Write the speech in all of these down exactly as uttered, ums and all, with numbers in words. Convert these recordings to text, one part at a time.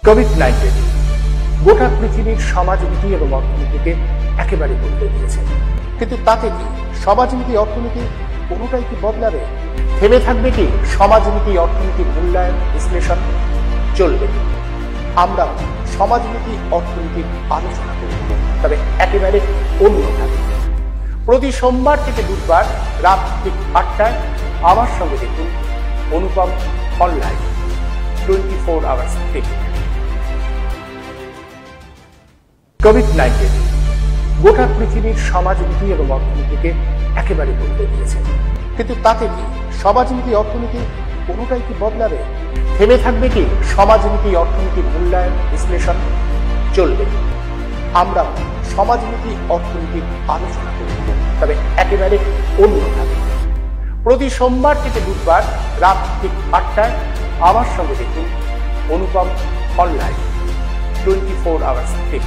Covid nineteen গোটা পৃথিবীর সমাজনীতি এবং অর্থনীতিকে একেবারে বদলে দিয়েছে। কিন্তু তাতে কি সমাজনীতি অর্থনীতি কোনোটাই কি বদলাবে? থেমে থাকবে কি সমাজনীতি অর্থনীতির মূল্যায়ন বিশ্লেষণ? চলবে। আমরা সমাজনীতি অর্থনীতির আলোচনা করব, তবে একেবারে অন্যভাবে। প্রতি সোমবার থেকে বুধবার রাত ঠিক আটটায় আমার সঙ্গে দেখুন Anupam online twenty four hours থেকে। কোভিড নাইন্টিন গোটা পৃথিবীর সমাজনীতি এবং অর্থনীতিকে একেবারে বদলে দিয়েছে। কিন্তু তাতে কি সমাজনীতি অর্থনীতি কোনোটাই কি বদলাবে? থেমে থাকবে কি সমাজনীতি অর্থনীতির মূল্যায়ন বিশ্লেষণ? চলবে। আমরা সমাজনীতি অর্থনীতির আলোচনা করব, তবে একেবারে অন্যভাবে। প্রতি সোমবার থেকে বুধবার রাত ঠিক আটটায় আমার সঙ্গে দেখুন Anupam online twenty four hours থেকে।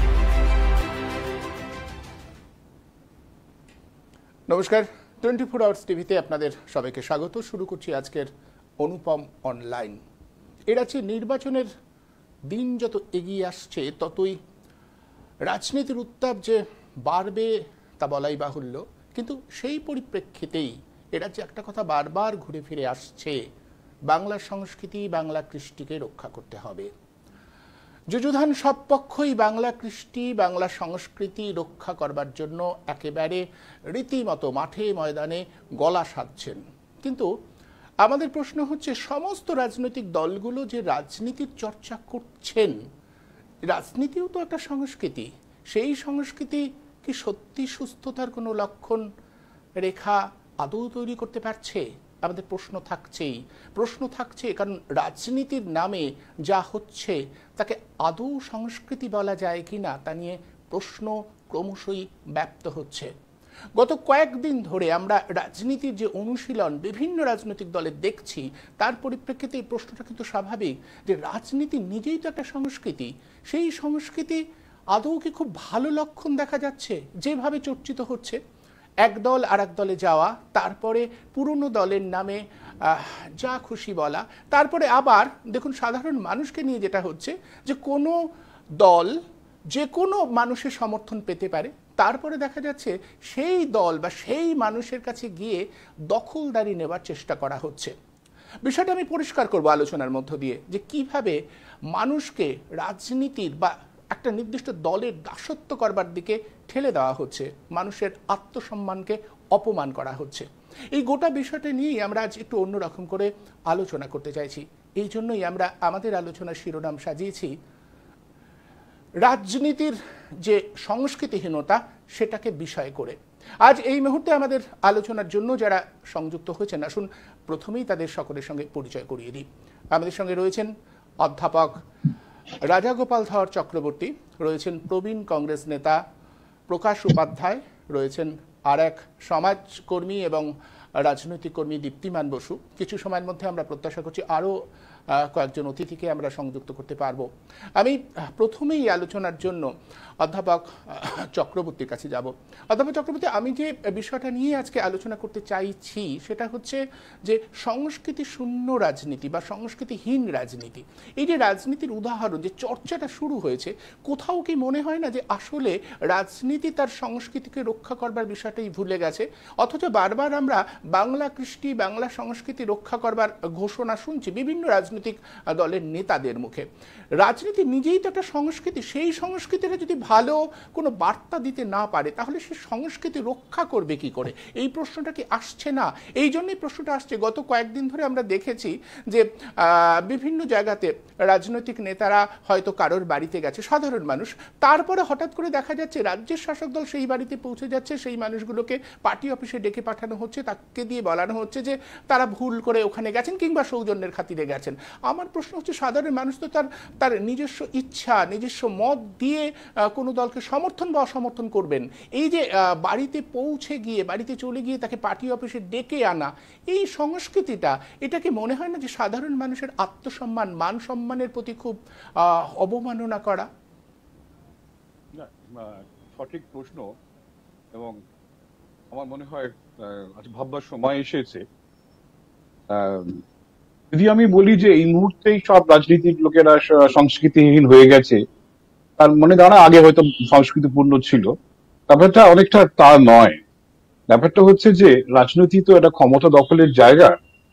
নমস্কার, টোয়েন্টি ফোর আওয়ার্স টিভিতে আপনাদের সবাইকে স্বাগত। শুরু করছি আজকের অনুপম অনলাইন। এর আছে নির্বাচনের দিন যত এগিয়ে আসছে ততই রাজনীতির উত্তাপ যে বাড়বে তা বলাই বাহুল্য। কিন্তু সেই পরিপ্রেক্ষিতেই এরা যে একটা কথা বারবার ঘুরে ফিরে আসছে, বাংলা সংস্কৃতি বাংলা কৃষ্টিকে রক্ষা করতে হবে। যুযুধান সব পক্ষই বাংলা কৃষ্টি বাংলা সংস্কৃতি রক্ষা করবার জন্য একেবারে রীতিমতো মাঠে ময়দানে গলা সাধছেন। কিন্তু আমাদের প্রশ্ন হচ্ছে, সমস্ত রাজনৈতিক দলগুলো যে রাজনীতির চর্চা করছেন, রাজনীতিও তো একটা সংস্কৃতি, সেই সংস্কৃতি কি সত্যি সুস্থতার কোনো লক্ষণ রেখা আদৌ তৈরি করতে পারছে? আমাদের প্রশ্ন থাকছেই প্রশ্ন থাকছে কারণ রাজনীতির নামে যা হচ্ছে তাকে আদৌ সংস্কৃতি বলা যায় কি না তা নিয়ে প্রশ্ন ক্রমশই ব্যাপ্ত হচ্ছে। গত কয়েকদিন ধরে আমরা রাজনীতির যে অনুশীলন বিভিন্ন রাজনৈতিক দলে দেখছি, তার পরিপ্রেক্ষিতে এই প্রশ্নটা কিন্তু স্বাভাবিক যে রাজনীতি নিজেই তো একটা সংস্কৃতি। সেই সংস্কৃতি আদৌ কি খুব ভালো লক্ষণ দেখা যাচ্ছে? যেভাবে চর্চিত হচ্ছে এক দল আর এক দলে যাওয়া, তারপরে পুরনো দলের নামে যা খুশি বলা, তারপরে আবার দেখুন সাধারণ মানুষকে নিয়ে যেটা হচ্ছে যে কোনো দল যে কোনো মানুষের সমর্থন পেতে পারে, তারপরে দেখা যাচ্ছে সেই দল বা সেই মানুষের কাছে গিয়ে দখলদারি নেবার চেষ্টা করা হচ্ছে। বিষয়টা আমি পরিষ্কার করব আলোচনার মধ্য দিয়ে যে কিভাবে মানুষকে রাজনীতির বা একটা নির্দিষ্ট দলের দাসত্ব করবার দিকে ঠেলে দেওয়া হচ্ছে, মানুষের আত্মসম্মানকে অপমান করা হচ্ছে। এই গোটা বিষয়টা নিয়েই আমরা আজ একটু অন্যরকম করে আলোচনা করতে চাইছি। এই জন্যই আমরা আমাদের আলোচনার শিরোনাম সাজিয়েছি রাজনীতির যে সংস্কৃতিহীনতা সেটাকে বিষয় করে। আজ এই মুহূর্তে আমাদের আলোচনার জন্য যারা সংযুক্ত হয়েছেন, আসুন প্রথমেই তাদের সকলের সঙ্গে পরিচয় করিয়ে দিই। আমাদের সঙ্গে রয়েছেন অধ্যাপক রাজাগোপাল ধর চক্রবর্তী, রয়েছেন প্রবীণ কংগ্রেস নেতা প্রকাশ উপাধ্যায়, রয়েছেন আর এক সমাজকর্মী এবং রাজনৈতিক কর্মী দীপ্তিমান বসু। কিছু সময়ের মধ্যে আমরা প্রত্যাশা করছি আরও কয়েকজন অতিথিকে আমরা সংযুক্ত করতে পারবো। আমি প্রথমেই আলোচনার জন্য অধ্যাপক চক্রবর্তীর কাছে যাব। অধ্যাপক চক্রবর্তী, আমি যে বিষয়টা নিয়ে আজকে আলোচনা করতে চাইছি সেটা হচ্ছে যে সংস্কৃতি শূন্য রাজনীতি বা সংস্কৃতিহীন রাজনীতি। এই যে রাজনীতির উদাহরণ যে চর্চাটা শুরু হয়েছে, কোথাও কি মনে হয় না যে আসলে রাজনীতি তার সংস্কৃতিকে রক্ষা করবার বিষয়টাই ভুলে গেছে, অথচ বারবার আমরা বাংলা কৃষ্টি বাংলা সংস্কৃতি রক্ষা করবার ঘোষণা শুনছি বিভিন্ন রাজনৈতিক দলের নেতাদের মুখে। রাজনীতি নিজেই তো একটা সংস্কৃতি, সেই সংস্কৃতিটা যদি ভালো কোনো বার্তা দিতে না পারে তাহলে সে সংস্কৃতি রক্ষা করবে কি করে? এই প্রশ্নটা কি আসছে না? এই জন্যই প্রশ্নটা আসছে। গত কয়েকদিন ধরে আমরা দেখেছি যে বিভিন্ন জায়গাতে রাজনৈতিক নেতারা হয়তো কারোর বাড়িতে গেছে, সাধারণ মানুষ, তারপরে হঠাৎ করে দেখা যাচ্ছে রাজ্যের শাসক দল সেই বাড়িতে পৌঁছে যাচ্ছে, সেই মানুষগুলোকে পার্টি অফিসে ডেকে পাঠানো হচ্ছে, তাকে দিয়ে বলানো হচ্ছে যে তারা ভুল করে ওখানে গেছেন কিংবা সৌজন্যের খাতিরে গেছেন। আমার প্রশ্ন হচ্ছে, সাধারণ মানুষ তো তার তার নিজস্ব ইচ্ছা নিজস্ব মত দিয়ে কোনো দলকে সমর্থন বা অসমর্থন করবেন। এই যে বাড়িতে পৌঁছে গিয়ে বাড়িতে চলে গিয়ে তাকে পার্টি অফিসে ডেকে আনা, এই সংস্কৃতিটা, এটা কি মনে হয় না যে সাধারণ মানুষের আত্মসম্মান মান সম্মানের প্রতি খুব অবমাননা করা? সঠিক প্রশ্ন, এবং আমার মনে হয় আজ ভাববার সময় এসেছে। যদি আমি বলি যে এই মুহূর্তেই সব রাজনীতিক লোকেরা স- সংস্কৃতিহীন হয়ে গেছে, তার মনে দাঁড়া আগে হয়তো সংস্কৃতিপূর্ণ ছিল, ব্যাপারটা অনেকটা তা নয়। ব্যাপারটা হচ্ছে যে রাজনীতি তো এটা ক্ষমতা দখলের জায়গা,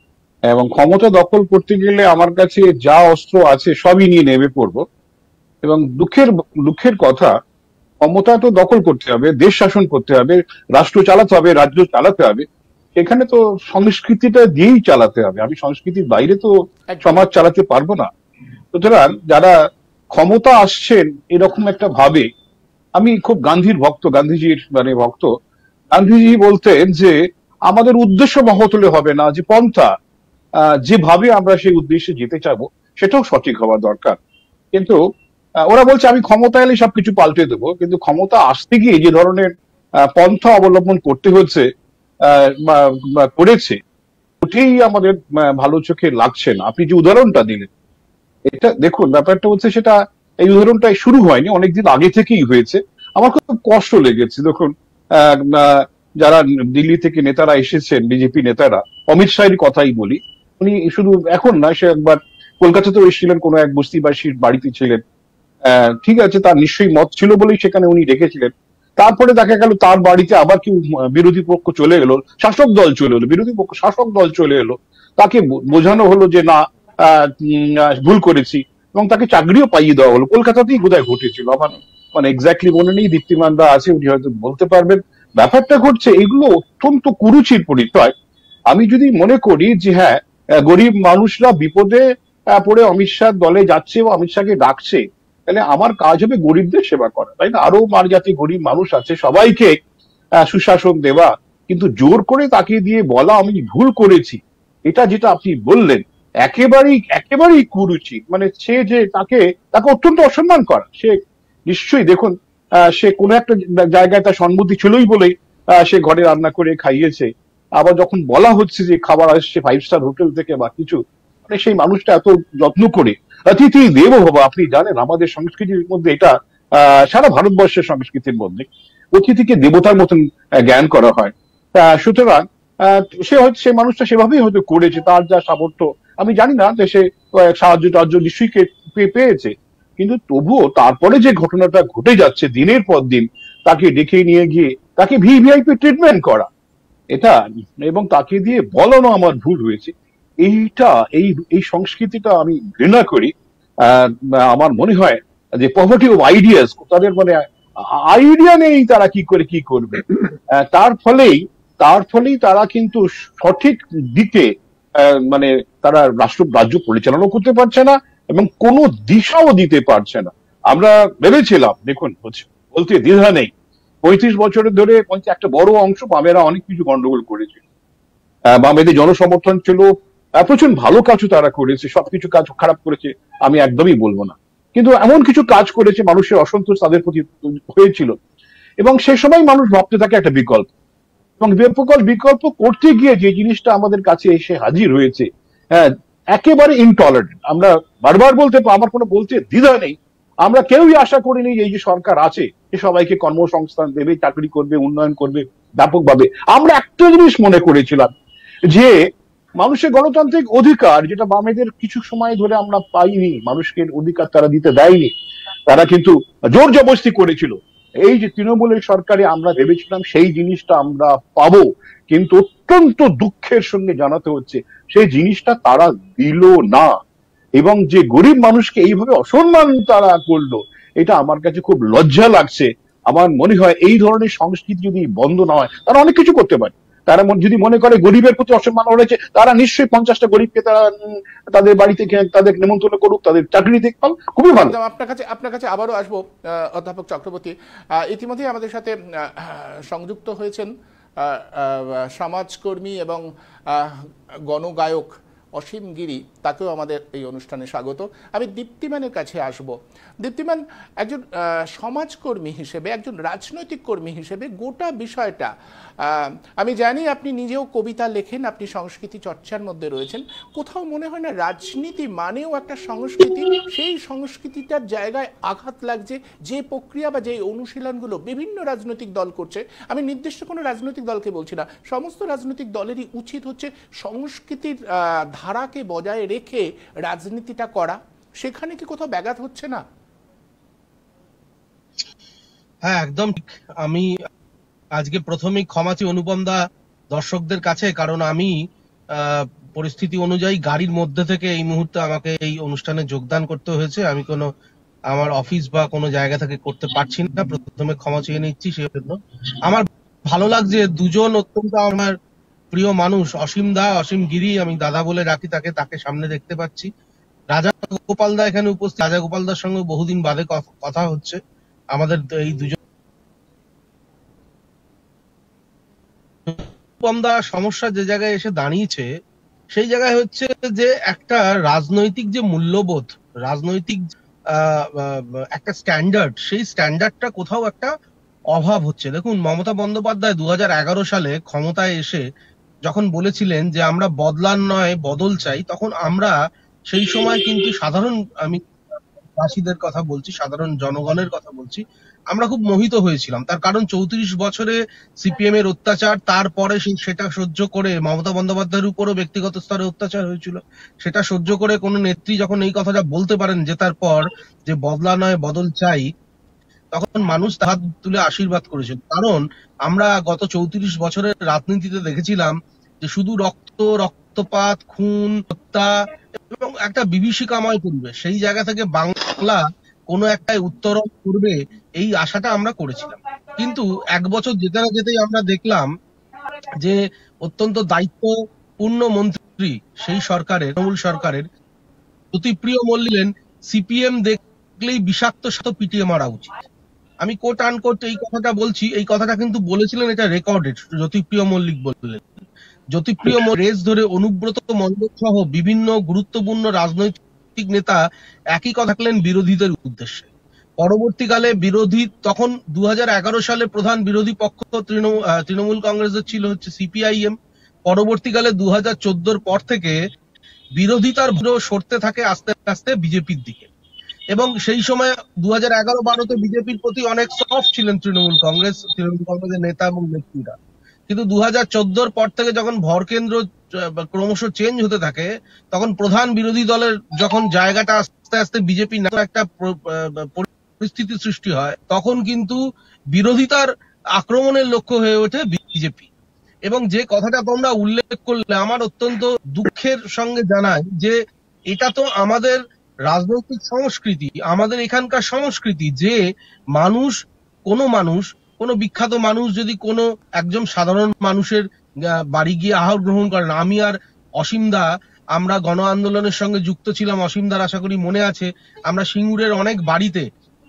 এবং ক্ষমতা দখল করতে গেলে আমার কাছে যা অস্ত্র আছে সবই নিয়ে নেমে পড়বো। এবং দুঃখের দুঃখের কথা, ক্ষমতা তো দখল করতে হবে, দেশ শাসন করতে হবে, রাষ্ট্র চালাতে হবে, রাজ্য চালাতে হবে। এখানে তো সংস্কৃতিটা দিয়েই চালাতে হবে। আমি সংস্কৃতির বাইরে তো একদম। সমাজ চালাতে পারবো না। সুতরাং যারা ক্ষমতা আসছেন এরকম একটা ভাবে, আমি খুব গান্ধীর ভক্ত, গান্ধীজির মানে ভক্ত। গান্ধীজি বলতেন যে আমাদের উদ্দেশ্য মহৎ হলে হবে না, যে পন্থা, আহ, যেভাবে আমরা সেই উদ্দেশ্যে যেতে চাবো সেটাও সঠিক হওয়া দরকার। কিন্তু আহ, ওরা বলছে আমি ক্ষমতা এলে সবকিছু পাল্টে দেবো, কিন্তু ক্ষমতা আসতে গিয়ে যে ধরনের আহ, পন্থা অবলম্বন করতে হচ্ছে, আহ, বা- বা করেছে, ওটাই আমাদের আহ, ভালো চোখে লাগছে না। আপনি যে উদাহরণটা দিলেন, এটা দেখুন, ব্যাপারটা হচ্ছে সেটা, এই উদাহরণটা শুরু হয়নি, অনেকদিন আগে থেকেই হয়েছে। আমার খুব কষ্ট লেগেছে। দেখুন, আহ, আহ, যারা দিল্লি থেকে নেতারা এসেছেন, বিজেপি নেতারা, অমিত শাহের কথাই বলি, উনি শুধু এখন না, সে একবার কলকাতাতেও এসেছিলেন, কোনো এক বস্তিবাসীর বাড়িতে ছিলেন। আহ, ঠিক আছে, তার নিশ্চয়ই মত ছিল বলেই সেখানে উনি ডেকেছিলেন। তারপরে দেখা গেল তার বাড়িতে আবার কেউ আহ, বিরোধী পক্ষ চলে এলো, শাসক দল চলে এলো, বিরোধী পক্ষ শাসক দল চলে এলো। তাকে বো- বোঝানো হলো যে না, আহ, উম, আহ, ভুল করেছি, এবং তাকে চাকরিও পাইয়ে দেওয়া হলো। কলকাতাতেই বোধহয় ঘটেছিল, আমার মানে এক্স্যাক্টলি মনে নেই, দীপ্তিমান দা আছে, উনি হয়তো বলতে পারবেন। ব্যাপারটা ঘটছে, এগুলো অত্যন্ত কুরুচির পরিচয়। আমি যদি মনে করি যে হ্যাঁ, আহ, গরিব মানুষরা বিপদে আহ, পড়ে অমিত শাহ দলে যাচ্ছে বা অমিত শাহকে ডাকছে, তাহলে আমার কাজ হবে গরিবদের সেবা করা, তাই না? আরো মার জাতি গরিব মানুষ আছে, সবাইকে আহ, সুশাসন দেওয়া। কিন্তু জোর করে তাকে দিয়ে বলা আমি ভুল করেছি, এটা যেটা আপনি বললেন, একেবারেই একেবারেই কুরুচি। মানে সে যে তাকে তাকে অত্যন্ত অসম্মান করা। সে নিশ্চয়ই দেখুন, আহ, সে কোনো একটা জায়গায় তার সম্মতি ছিলই বলেই আহ, সে ঘরে রান্না করে খাইয়েছে। আবার যখন বলা হচ্ছে যে খাবার আসছে ফাইভ স্টার হোটেল থেকে বা কিছু, মানে সেই মানুষটা এত যত্ন করে, অতিথি দেবো ভব, আপনি জানেন আমাদের সংস্কৃতির মধ্যে এটা, আহ, সারা ভারতবর্ষের সংস্কৃতির মধ্যে অতিথিকে দেবতার মতন আহ, জ্ঞান করা হয়। আহ, সুতরাং আহ, সে হয়তো সেই মানুষটা সেভাবেই হয়তো করেছে, তার যা সামর্থ্য আমি জানি না, যে সে আহ, সাহায্য টাহায্য নিশ্চয়ই কে- পে- পেয়েছে। কিন্তু তবুও তারপরে যে ঘটনাটা ঘটে যাচ্ছে দিনের পর দিন, তাকে ডেকে নিয়ে গিয়ে তাকে ভিভিআইপি ট্রিটমেন্ট করা, এটা, এবং তাকে দিয়ে বলানো আমার ভুল হয়েছে, এইটা, এই এই সংস্কৃতিটা আমি ঘৃণা করি। আহ, আমার মনে হয় যে পভার্টি অফ আইডিয়াস, তাদের মানে আইডিয়া নেই তারা কি করে কি করবে। আহ, তার ফলেই তার ফলেই তারা কিন্তু সঠিক দিকে আহ, মানে তারা রাষ্ট্র রাজ্য পরিচালনা করতে পারছে না, এবং কোনো দিশাও দিতে পারছে না। আমরা ভেবেছিলাম, দেখুন হচ্ছে, বলতে দ্বিধা নেই, পঁয়ত্রিশ বছরের ধরে পঞ্চ- একটা বড় অংশ বামেরা অনেক কিছু গন্ডগোল করেছিল। আহ, বামেদের জনসমর্থন ছিল, আহ, প্রচুর ভালো কাজও তারা করেছে, সবকিছু কাজ খারাপ করেছে আমি একদমই বলবো না। কিন্তু এমন কিছু কাজ করেছে, মানুষের অসন্তোষ তাদের প্রতি হয়েছিল, এবং সে সময় মানুষ ভাবতে থাকে একটা বিকল্প, এবং বিকল্প বিকল্প করতে গিয়ে যে জিনিসটা আমাদের কাছে এসে হাজির হয়েছে, হ্যাঁ, একেবারে ইনটলারেন্ট। আমরা বারবার বলতে, আমার কোনো বলতে দ্বিধা নেই, আমরা কেউই আশা করিনি যে এই যে সরকার আছে, সে সবাইকে কর্মসংস্থান দেবে, চাকরি করবে, উন্নয়ন করবে ব্যাপকভাবে। আমরা একটা জিনিস মনে করেছিলাম, যে মানুষের গণতান্ত্রিক অধিকার, যেটা বামেদের কিছু সময় ধরে আমরা পাইনি, মানুষকে অধিকার তারা দিতে দেয়নি, তারা কিন্তু জোর জবরদস্তি করেছিল। এই যে তৃণমূলের সরকারে আমরা ভেবেছিলাম সেই জিনিসটা আমরা পাবো, কিন্তু অত্যন্ত দুঃখের সঙ্গে জানাতে হচ্ছে সেই জিনিসটা তারা দিল না। এবং যে গরিব মানুষকে এইভাবে অসম্মান তারা করলো, এটা আমার কাছে খুব লজ্জা লাগছে। আমার মনে হয় এই ধরনের সংস্কৃতি যদি বন্ধ না হয়, তারা অনেক কিছু করতে পারে। তারা মন- যদি মনে করে গরিবের প্রতি অসম্মান হয়েছে, তারা নিশ্চয়ই পঞ্চাশটা গরিবকে তারা উম, তাদের বাড়িতে গিয়ে তাদের নেমন্তন্ন করুক, তাদের চাকরি দেখপাল, খুবই ভালো। একদম আপনার কাছে আপনার কাছে আবারও আসবো আহ, অধ্যাপক চক্রবর্তী। আহ, ইতিমধ্যেই আমাদের সাথে আহ, সংযুক্ত হয়েছেন আহ, আহ, সমাজকর্মী এবং আহ, গণগায়ক অসীম গিরি, তাকেও আমাদের এই অনুষ্ঠানে স্বাগত। আমি দীপ্তিমানের কাছে আসব। দীপ্তিমান, একজন আহ, সমাজকর্মী হিসেবে, একজন রাজনৈতিক কর্মী হিসেবে গোটা বিষয়টা, আহ, আমি জানি আপনি নিজেও কবিতা লেখেন, আপনি সংস্কৃতি চর্চার মধ্যে রয়েছেন, কোথাও মনে হয় না রাজনীতি মানেও একটা সংস্কৃতি, সেই সংস্কৃতিটার জায়গায় আঘাত লাগছে যে প্রক্রিয়া বা যে অনুশীলনগুলো বিভিন্ন রাজনৈতিক দল করছে? আমি নির্দিষ্ট কোনো রাজনৈতিক দলকে বলছি না, সমস্ত রাজনৈতিক দলেরই উচিত হচ্ছে সংস্কৃতির আহ, ধারাকে বজায় রেখে রাজনীতিটা করা, সেখানে কি কোথাও ব্যাঘাত হচ্ছে না? হ্যাঁ, একদম ঠিক। আমি আজকে প্রথমেই ক্ষমা চাই অনুপম দা দর্শকদের কাছে, কারণ আমি আহ, পরিস্থিতি অনুযায়ী গাড়ির মধ্যে থেকে এই মুহূর্তে আমাকে এই অনুষ্ঠানে যোগদান করতে হয়েছে। আমি কোনো আমার অফিস বা কোনো জায়গা থেকে করতে পারছি না, প্রথমে ক্ষমা চেয়ে নিচ্ছি সেই জন্য। আমার ভালো লাগছে দুজন অত্যন্ত আমার প্রিয় মানুষ, অসীম দা, অসীম গিরি, আমি দাদা বলে ডাকি তাকে, তাকে সামনে দেখতে পাচ্ছি। রাজা গোপাল দা এখানে উপস্থিত, রাজা গোপাল দার সঙ্গে বহুদিন বাদে কথা হচ্ছে। আমাদের এই দুজন দা সমস্যা যে জায়গায় এসে দাঁড়িয়েছে সেই জায়গায় হচ্ছে যে একটা রাজনৈতিক যে মূল্যবোধ, রাজনৈতিক একটা স্ট্যান্ডার্ড, সেই স্ট্যান্ডার্ডটা কোথাও একটা অভাব হচ্ছে। দেখুন, মমতা বন্দ্যোপাধ্যায় দু হাজার এগারো সালে ক্ষমতায় এসে যখন বলেছিলেন যে আমরা বদলান নয় বদল চাই, তখন আমরা সেই সময় কিন্তু সাধারণ, আমি চাষিদের কথা বলছি, সাধারণ জনগণের কথা বলছি, আমরা খুব মোহিত হয়েছিলাম। তার কারণ চৌত্রিশ বছরে সিপিএম এর অত্যাচার, তারপরে সেটা সহ্য করে মমতা বন্দ্যোপাধ্যায়ের উপরও ব্যক্তিগত স্তরে অত্যাচার হয়েছিল, সেটা সহ্য করে কোন নেত্রী যখন এই কথাটা বলতে পারেন জেতার পর যে বদলা নয় বদল চাই, তখন মানুষ হাত তুলে আশীর্বাদ করেছিল। কারণ আমরা গত চৌত্রিশ বছরের রাজনীতিতে দেখেছিলাম যে শুধু রক্ত, রক্তপাত, খুন, হত্যা এবং একটা বিভীষিকাময় পরিবেশ। সেই জায়গা থেকে বাংলা কোনো একটা উত্তরণ করবে এই আশাটা আমরা করেছিলাম। কিন্তু এক বছর যেতে না যেতেই আমরা দেখলাম যে অত্যন্ত দায়িত্বপূর্ণ মন্ত্রী সেই সরকারের, তৃণমূল সরকারের জ্যোতিপ্রিয় মল্লিক, সিপিএম দেখলেই বিষাক্ত সাথে পিটিয়ে মারা উচিত। আমি কোট আনকোট এই কথাটা বলছি, এই কথাটা কিন্তু বলেছিলেন, এটা রেকর্ডেড, জ্যোতিপ্রিয় মল্লিক বললেন। জ্যোতিপ্রিয় রেস ধরে অনুব্রত মণ্ডল সহ বিভিন্ন গুরুত্বপূর্ণ রাজনৈতিক নেতা একই কথা বললেন বিরোধীদের উদ্দেশ্যে। পরবর্তীকালে বিরোধী, তখন দু হাজার এগারো সালে প্রধান বিরোধী পক্ষ তৃণমূল কংগ্রেসের ছিল হচ্ছে সিপিআইএম। পরবর্তীকালে দু হাজার চোদ্দোর পর থেকে বিরোধিতার সরতে থাকে আস্তে আস্তে বিজেপির দিকে, এবং সেই সময় দু হাজার এগারো বারোতে বিজেপির প্রতি অনেক সফট ছিলেন তৃণমূল কংগ্রেস, তৃণমূল কংগ্রেসের নেতা এবং নেত্রীরা। কিন্তু দু হাজার চোদ্দোর পর থেকে যখন ভরকেন্দ্র ক্রমশ চেঞ্জ হতে থাকে, তখন প্রধান বিরোধী দলের যখন জায়গাটা আস্তে আস্তে বিজেপি একটা পরিস্থিতি সৃষ্টি হয়, তখন কিন্তু বিরোধিতার আক্রমণের লক্ষ্য হয়ে ওঠে বিজেপি। এবং যে কথাটা তোমরা উল্লেখ করলে আমার অত্যন্ত দুঃখের সঙ্গে জানাই যে এটা তো আমাদের রাজনৈতিক সংস্কৃতি, আমাদের এখানকার সংস্কৃতি, যে মানুষ, কোনো মানুষ, কোনো বিখ্যাত মানুষ যদি কোনো একজন সাধারণ মানুষের বাড়ি গিয়ে আহার গ্রহণ করেন, আমি আর অসীম দা আমরা গণ আন্দোলনের সঙ্গে যুক্ত ছিলাম, অসীম দার আশা করি মনে আছে, আমরা সিঙ্গুরের অনেক বাড়িতে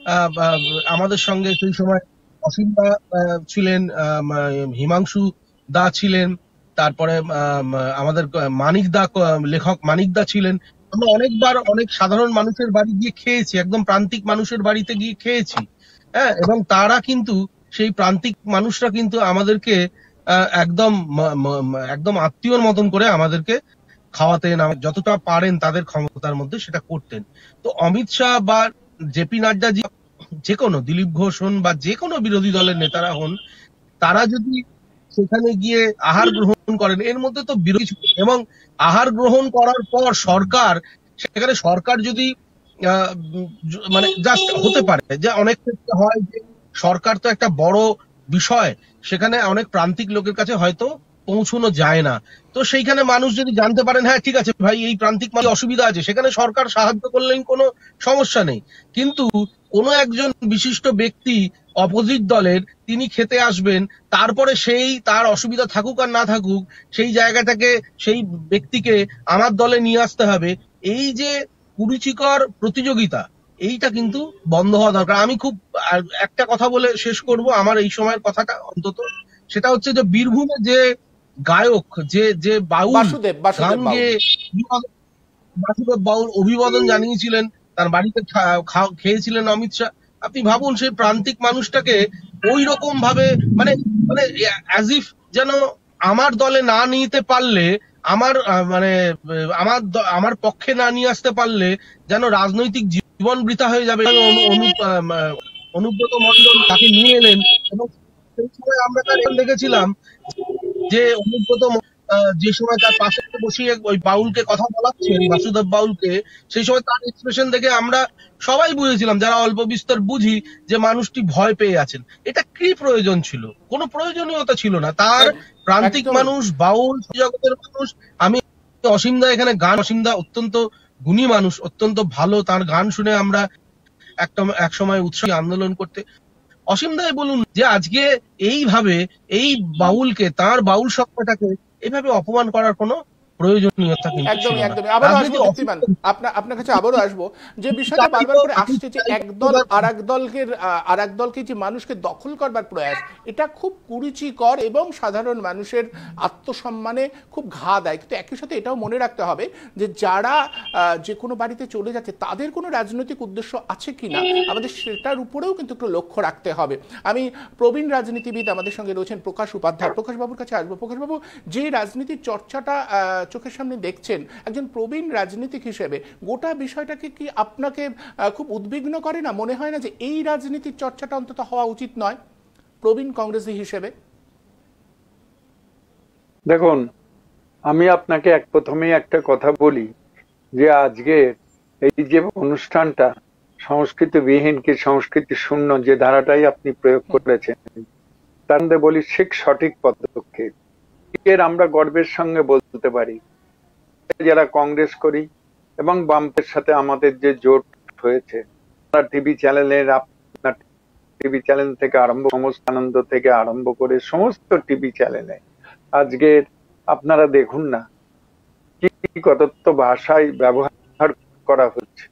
আমাদের সঙ্গে সেই সময় অসীম দা ছিলেন, হিমাংশু দা ছিলেন, তারপরে আমাদের মানিক দা, লেখক মানিক দা ছিলেন। আমরা অনেকবার অনেক সাধারণ মানুষের বাড়ি গিয়ে খেয়েছি, একদম প্রান্তিক মানুষের বাড়িতে গিয়ে খেয়েছি, হ্যাঁ, এবং তারা কিন্তু, সেই প্রান্তিক মানুষরা কিন্তু আমাদেরকে একদম একদম আত্মীয়র মতন করে আমাদেরকে খাওয়াতেন, যতটা পারেন তাদের ক্ষমতার মধ্যে সেটা করতেন। তো অমিত শাহ বা জেপি নাড্ডা জি, যে কোনো দিলীপ ঘোষ হন বা যে কোনো বিরোধী দলের নেতারা হন, তারা যদি সেখানে গিয়ে আহার গ্রহণ করেন, এর মধ্যে তো বিরোধী, এবং আহার গ্রহণ করার পর সরকার, সেখানে সরকার যদি মানে জাস্ট হতে পারে যে অনেক ক্ষেত্রে হয় যে সরকার তো একটা বড় বিষয়, সেখানে অনেক প্রান্তিক লোকের কাছে হয়তো পৌঁছানো যায় না, তো সেইখানে মানুষ যদি জানতে পারেন হ্যাঁ ঠিক আছে ভাই এই প্রান্তিক মানুষ অসুবিধা আছে, সেখানে সরকার সাহায্য করলেন, কোনো সমস্যা নেই। কিন্তু কোনো একজন বিশিষ্ট ব্যক্তি অপোজিট দলের, তিনি খেতে আসবেন, তারপরে সেই তার অসুবিধা থাকুক আর না থাকুক, সেই জায়গাটাকে, সেই ব্যক্তিকে আমার দলে নিয়ে আসতে হবে, এই যে কুরুচিকর প্রতিযোগিতা, এইটা কিন্তু বন্ধ হওয়া দরকার। আমি খুব একটা কথা বলে শেষ করব আমার এই সময়ের কথাটা অন্তত, সেটা হচ্ছে যে বীরভূমে যে গায়ক, যে যে বাউল গান গেয়ে বাসুদেব বাউল অভিবাদন জানিয়েছিলেন, তার বাড়িতে খেয়েছিলেন অমিত শাহ, আপনি ভাবুন সেই প্রান্তিক মানুষটাকে ওই রকম ভাবে, মানে মানে অ্যাজ ইফ যেন আমার দলে না নিতে পারলে, আমার মানে আমার আমার পক্ষে না নিয়ে আসতে পারলে যেন রাজনৈতিক জীবন বৃথা হয়ে যাবে। অনুব্রত মণ্ডল তাকে নিয়ে এলেন, এবং সেই সময় আমরা তার দেখেছিলাম যে অনুব্রত যে সময় তার পাশে বসিয়ে ওই বাউলকে কথা বলাচ্ছেন, বাসুদেব বাউলকে, সেই সময় তার এক্সপ্রেশন দেখে আমরা সবাই বুঝেছিলাম, যারা অল্প বিস্তর বুঝি, যে মানুষটি ভয় পেয়ে আছেন। এটা কি প্রয়োজন ছিল? কোনো প্রয়োজনীয়তা ছিল না। তার প্রান্তিক মানুষ, বাউল জগতের মানুষ। আমি অসীমদা এখানে গান, অসীমদা অত্যন্ত গুণী মানুষ, অত্যন্ত ভালো, তার গান শুনে আমরা একটা এক সময় উৎসাহী আন্দোলন করতে। অসীম দাই বলুন যে আজকে এইভাবে এই বাউলকে, তার বাউল সত্তাটাকে এইভাবে অপমান করার কোনো প্রয়োজনীয়তা কিন্তু ছিল একদমই না। একদমই আবারও আসবো দীপ্তিমান, আপনার আপনার কাছে আবারও আসবো, যে বিষয়টা বারবার করে আসছে যে একদল আর এক দলকে আর এক দলকে যে মানুষকে দখল করবার প্রয়াস, এটা খুব কুরুচিকর এবং সাধারণ মানুষের আত্মসম্মানে খুব ঘা দেয়। কিন্তু একই সাথে এটাও মনে রাখতে হবে যে যারা যে কোনো বাড়িতে চলে যাচ্ছে তাদের কোনো রাজনৈতিক উদ্দেশ্য আছে কিনা আমাদের সেটার উপরেও কিন্তু একটু লক্ষ্য রাখতে হবে। আমি প্রবীণ রাজনীতিবিদ আমাদের সঙ্গে রয়েছেন প্রকাশ উপাধ্যায়, প্রকাশবাবুর কাছে আসবো। প্রকাশবাবু, যে রাজনীতির চর্চাটা চোখের সামনে দেখছেন, একজন প্রবীণ রাজনীতিক হিসেবে গোটা বিষয়টাকে কি আপনাকে খুব উদ্বিগ্ন করে না? মনে হয় না যে এই রাজনীতির চর্চাটা অন্তত হওয়া উচিত নয় প্রবীণ কংগ্রেসী হিসেবে? দেখুন, আমি আপনাকে এক প্রথমেই একটা কথা বলি যে আজকে এই যে অনুষ্ঠানটা সংস্কৃতিবিহীন কি সংস্কৃতি শূন্য, যে ধারাটাই আপনি প্রয়োগ করেছেন, তার মধ্যে বলি ঠিক সঠিক পদক্ষেপ। এর আমরা গর্বের সঙ্গে বলতে পারি যারা কংগ্রেস করি এবং বামের সাথে আমাদের যে জোট হয়েছে, টিভি চ্যানেলের, আপনার টিভি চ্যানেল থেকে আরম্ভ, সমস্ত আনন্দ থেকে আরম্ভ করে সমস্ত টিভি চ্যানেলে আজকের আপনারা দেখুন না কি কত ভাষায় ব্যবহার করা হচ্ছে,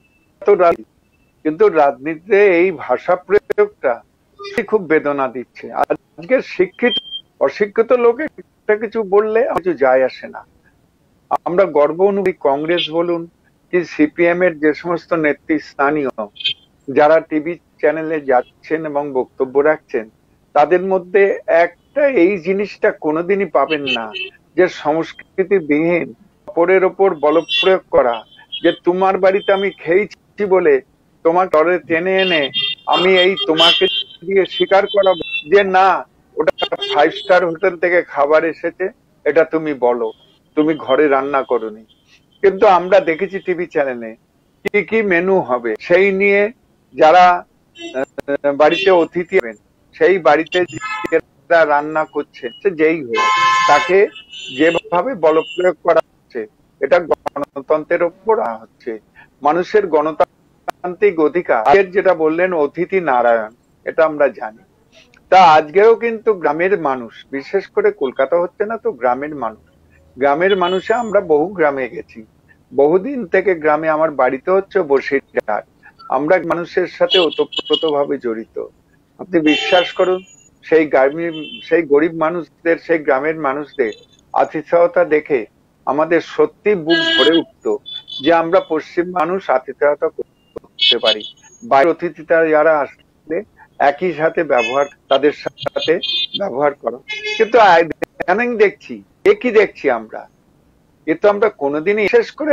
কিন্তু রাজনীতিতে এই ভাষা প্রয়োগটা খুব বেদনা দিচ্ছে। আজকের শিক্ষিত অশিক্ষিত লোকে কিছু বললে কিছু যায় আসে না। আমরা গর্ব অনুভূতি, কংগ্রেস বলুন কি সিপিএম এর যে সমস্ত নেতৃস্থানীয় যারা টিভি চ্যানেলে যাচ্ছেন এবং বক্তব্য রাখছেন, তাদের মধ্যে একটা এই জিনিসটা কোনোদিনই পাবেন না যে সংস্কৃতি বিহীন অপরের ওপর বলপ্রয়োগ করা, যে তোমার বাড়িতে আমি খেয়েছি বলে তোমার ঘরে টেনে এনে আমি এই তোমাকে দিয়ে স্বীকার করাবো যে না ওটা ফাইভ স্টার হোটেল থেকে খাবার এসেছে, এটা তুমি বলো, তুমি ঘরে রান্না করোনি। কিন্তু আমরা দেখেছি টিভি চ্যানেলে কি কি মেনু হবে সেই নিয়ে যারা বাড়িতে অতিথি হবেন, সেই বাড়িতে যারা রান্না করছে যেই হোক তাকে যেভাবে বলপ্রয়োগ করা হচ্ছে, এটা গণতন্ত্রের উপর হচ্ছে, মানুষের গণতান্ত্রিক অধিকার। যেটা বললেন অতিথি নারায়ণ, এটা আমরা জানি। তা আজকেও কিন্তু গ্রামের মানুষ, বিশেষ করে কলকাতা হচ্ছে না তো গ্রামের মানুষ, গ্রামের মানুষে আমরা বহু গ্রামে গেছি, বহুদিন থেকে গ্রামে আমার বাড়িতে হচ্ছে বসিরহাট, আমরা মানুষের সাথে ওতপ্রোত ভাবে জড়িত। আপনি বিশ্বাস করুন, সেই গ্রামের সেই গরিব মানুষদের, সেই গ্রামের মানুষদের আতিথেয়তা দেখে আমাদের সত্যি বুক ভরে উঠত যে আমরা পশ্চিম মানুষ আতিথেয়তা করতে পারি। বাইরের অতিথিরা যারা আসলে একই সাথে ব্যবহার, তাদের সাথে ব্যবহার করো। কিন্তু ইদানিং দেখছি, একই দেখছি আমরা, এ তো আমরা কোনোদিনই, বিশেষ করে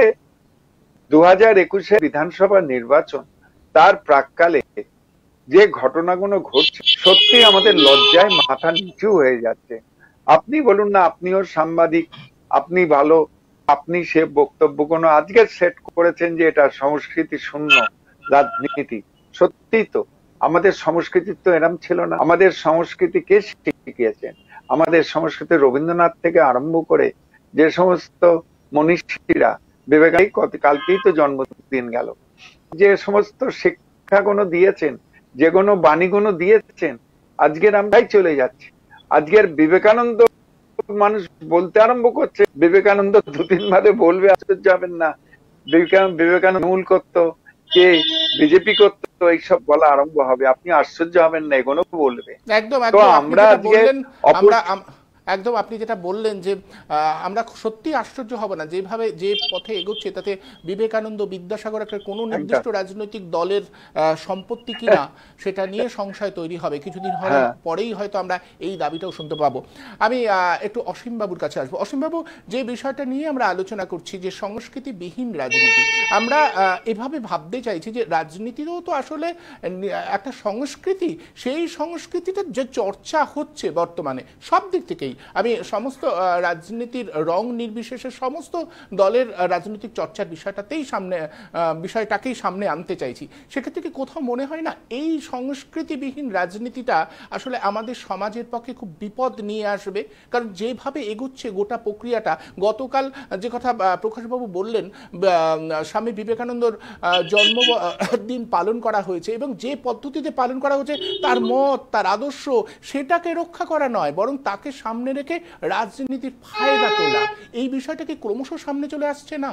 দু হাজার একুশে বিধানসভা নির্বাচন, তার প্রাককালে যে ঘটনাগুলো ঘটছে, সত্যি আমাদের লজ্জায় মাথা নিচু হয়ে যাচ্ছে। আপনি বলুন না, আপনিও সাংবাদিক, আপনি ভালো, আপনি সে বক্তব্যগুলো আজকে সেট করেছেন যে এটা সংস্কৃতি শূন্য রাজনীতি। সত্যি তো আমাদের সংস্কৃতি তো এরম ছিল না। আমাদের সংস্কৃতি কে শিখিয়েছেন? আমাদের সংস্কৃতি রবীন্দ্রনাথ থেকে আরম্ভ করে যে সমস্ত মনীষীরা, বিবেকানন্দ কালকেই তো জন্মদিন গেল, যে সমস্ত শিক্ষাগুলো দিয়েছেন, যেগুলো বাণীগুলো দিয়েছেন, আজকের আমরাই চলে যাচ্ছি। আজকের বিবেকানন্দ মানুষ বলতে আরম্ভ করছে, বিবেকানন্দ দু তিন বাদে বলবে, আশ্চর্য হবেন না। বিবেকানন্দ মূল করতো, কে বিজেপি করতো, এইসব বলা আরম্ভ হবে, আপনি আশ্চর্য হবেন না, এগুলো বলবে। একদম একদম আমরা আজকে আমরা একদম আপনি যেটা বললেন যে আমরা সত্যি আশ্চর্য হব না যেভাবে যে পথে এগোচ্ছে, তাতে বিবেকানন্দ, বিদ্যাসাগর একটা কোনো নির্দিষ্ট রাজনৈতিক দলের সম্পত্তি কিনা সেটা নিয়ে সংশয় তৈরি হবে। কিছুদিন পরেই হয়তো আমরা এই দাবিটাও শুনতে পাবো। আমি একটু অসীম বাবুর কাছে আসবো। অসীম বাবু, যে বিষয়টা নিয়ে আমরা আলোচনা করছি যে সংস্কৃতিবিহীন রাজনীতি, আমরা এভাবে ভাবতে চাইছি যে রাজনীতিরও তো আসলে একটা সংস্কৃতি, সেই সংস্কৃতিটা যে চর্চা হচ্ছে বর্তমানে সব দিক থেকেই, আমি সমস্ত আহ, রাজনীতির রং নির্বিশেষে সমস্ত দলের আহ, রাজনৈতিক চর্চার বিষয়টাতেই সামনে আহ, বিষয়টাকেই সামনে আনতে চাইছি। সেক্ষেত্রে কি কোথাও মনে হয় না এই সংস্কৃতিবিহীন রাজনীতিটা আসলে আমাদের সমাজের পক্ষে খুব বিপদ নিয়ে আসবে? কারণ যেভাবে এগুচ্ছে গোটা প্রক্রিয়াটা, গতকাল যে কথা আহ, প্রকাশবাবু বললেন, আহ, স্বামী বিবেকানন্দর আহ, জন্মদিন পালন করা হয়েছে এবং যে পদ্ধতিতে পালন করা হয়েছে তার মত, তার আদর্শ, সেটাকে রক্ষা করা নয়, বরং তাকে সামনে রেখে রাজনীতির ফায়দা তোলা, এই বিষয়টা কি ক্রমশ সামনে চলে আসছে না?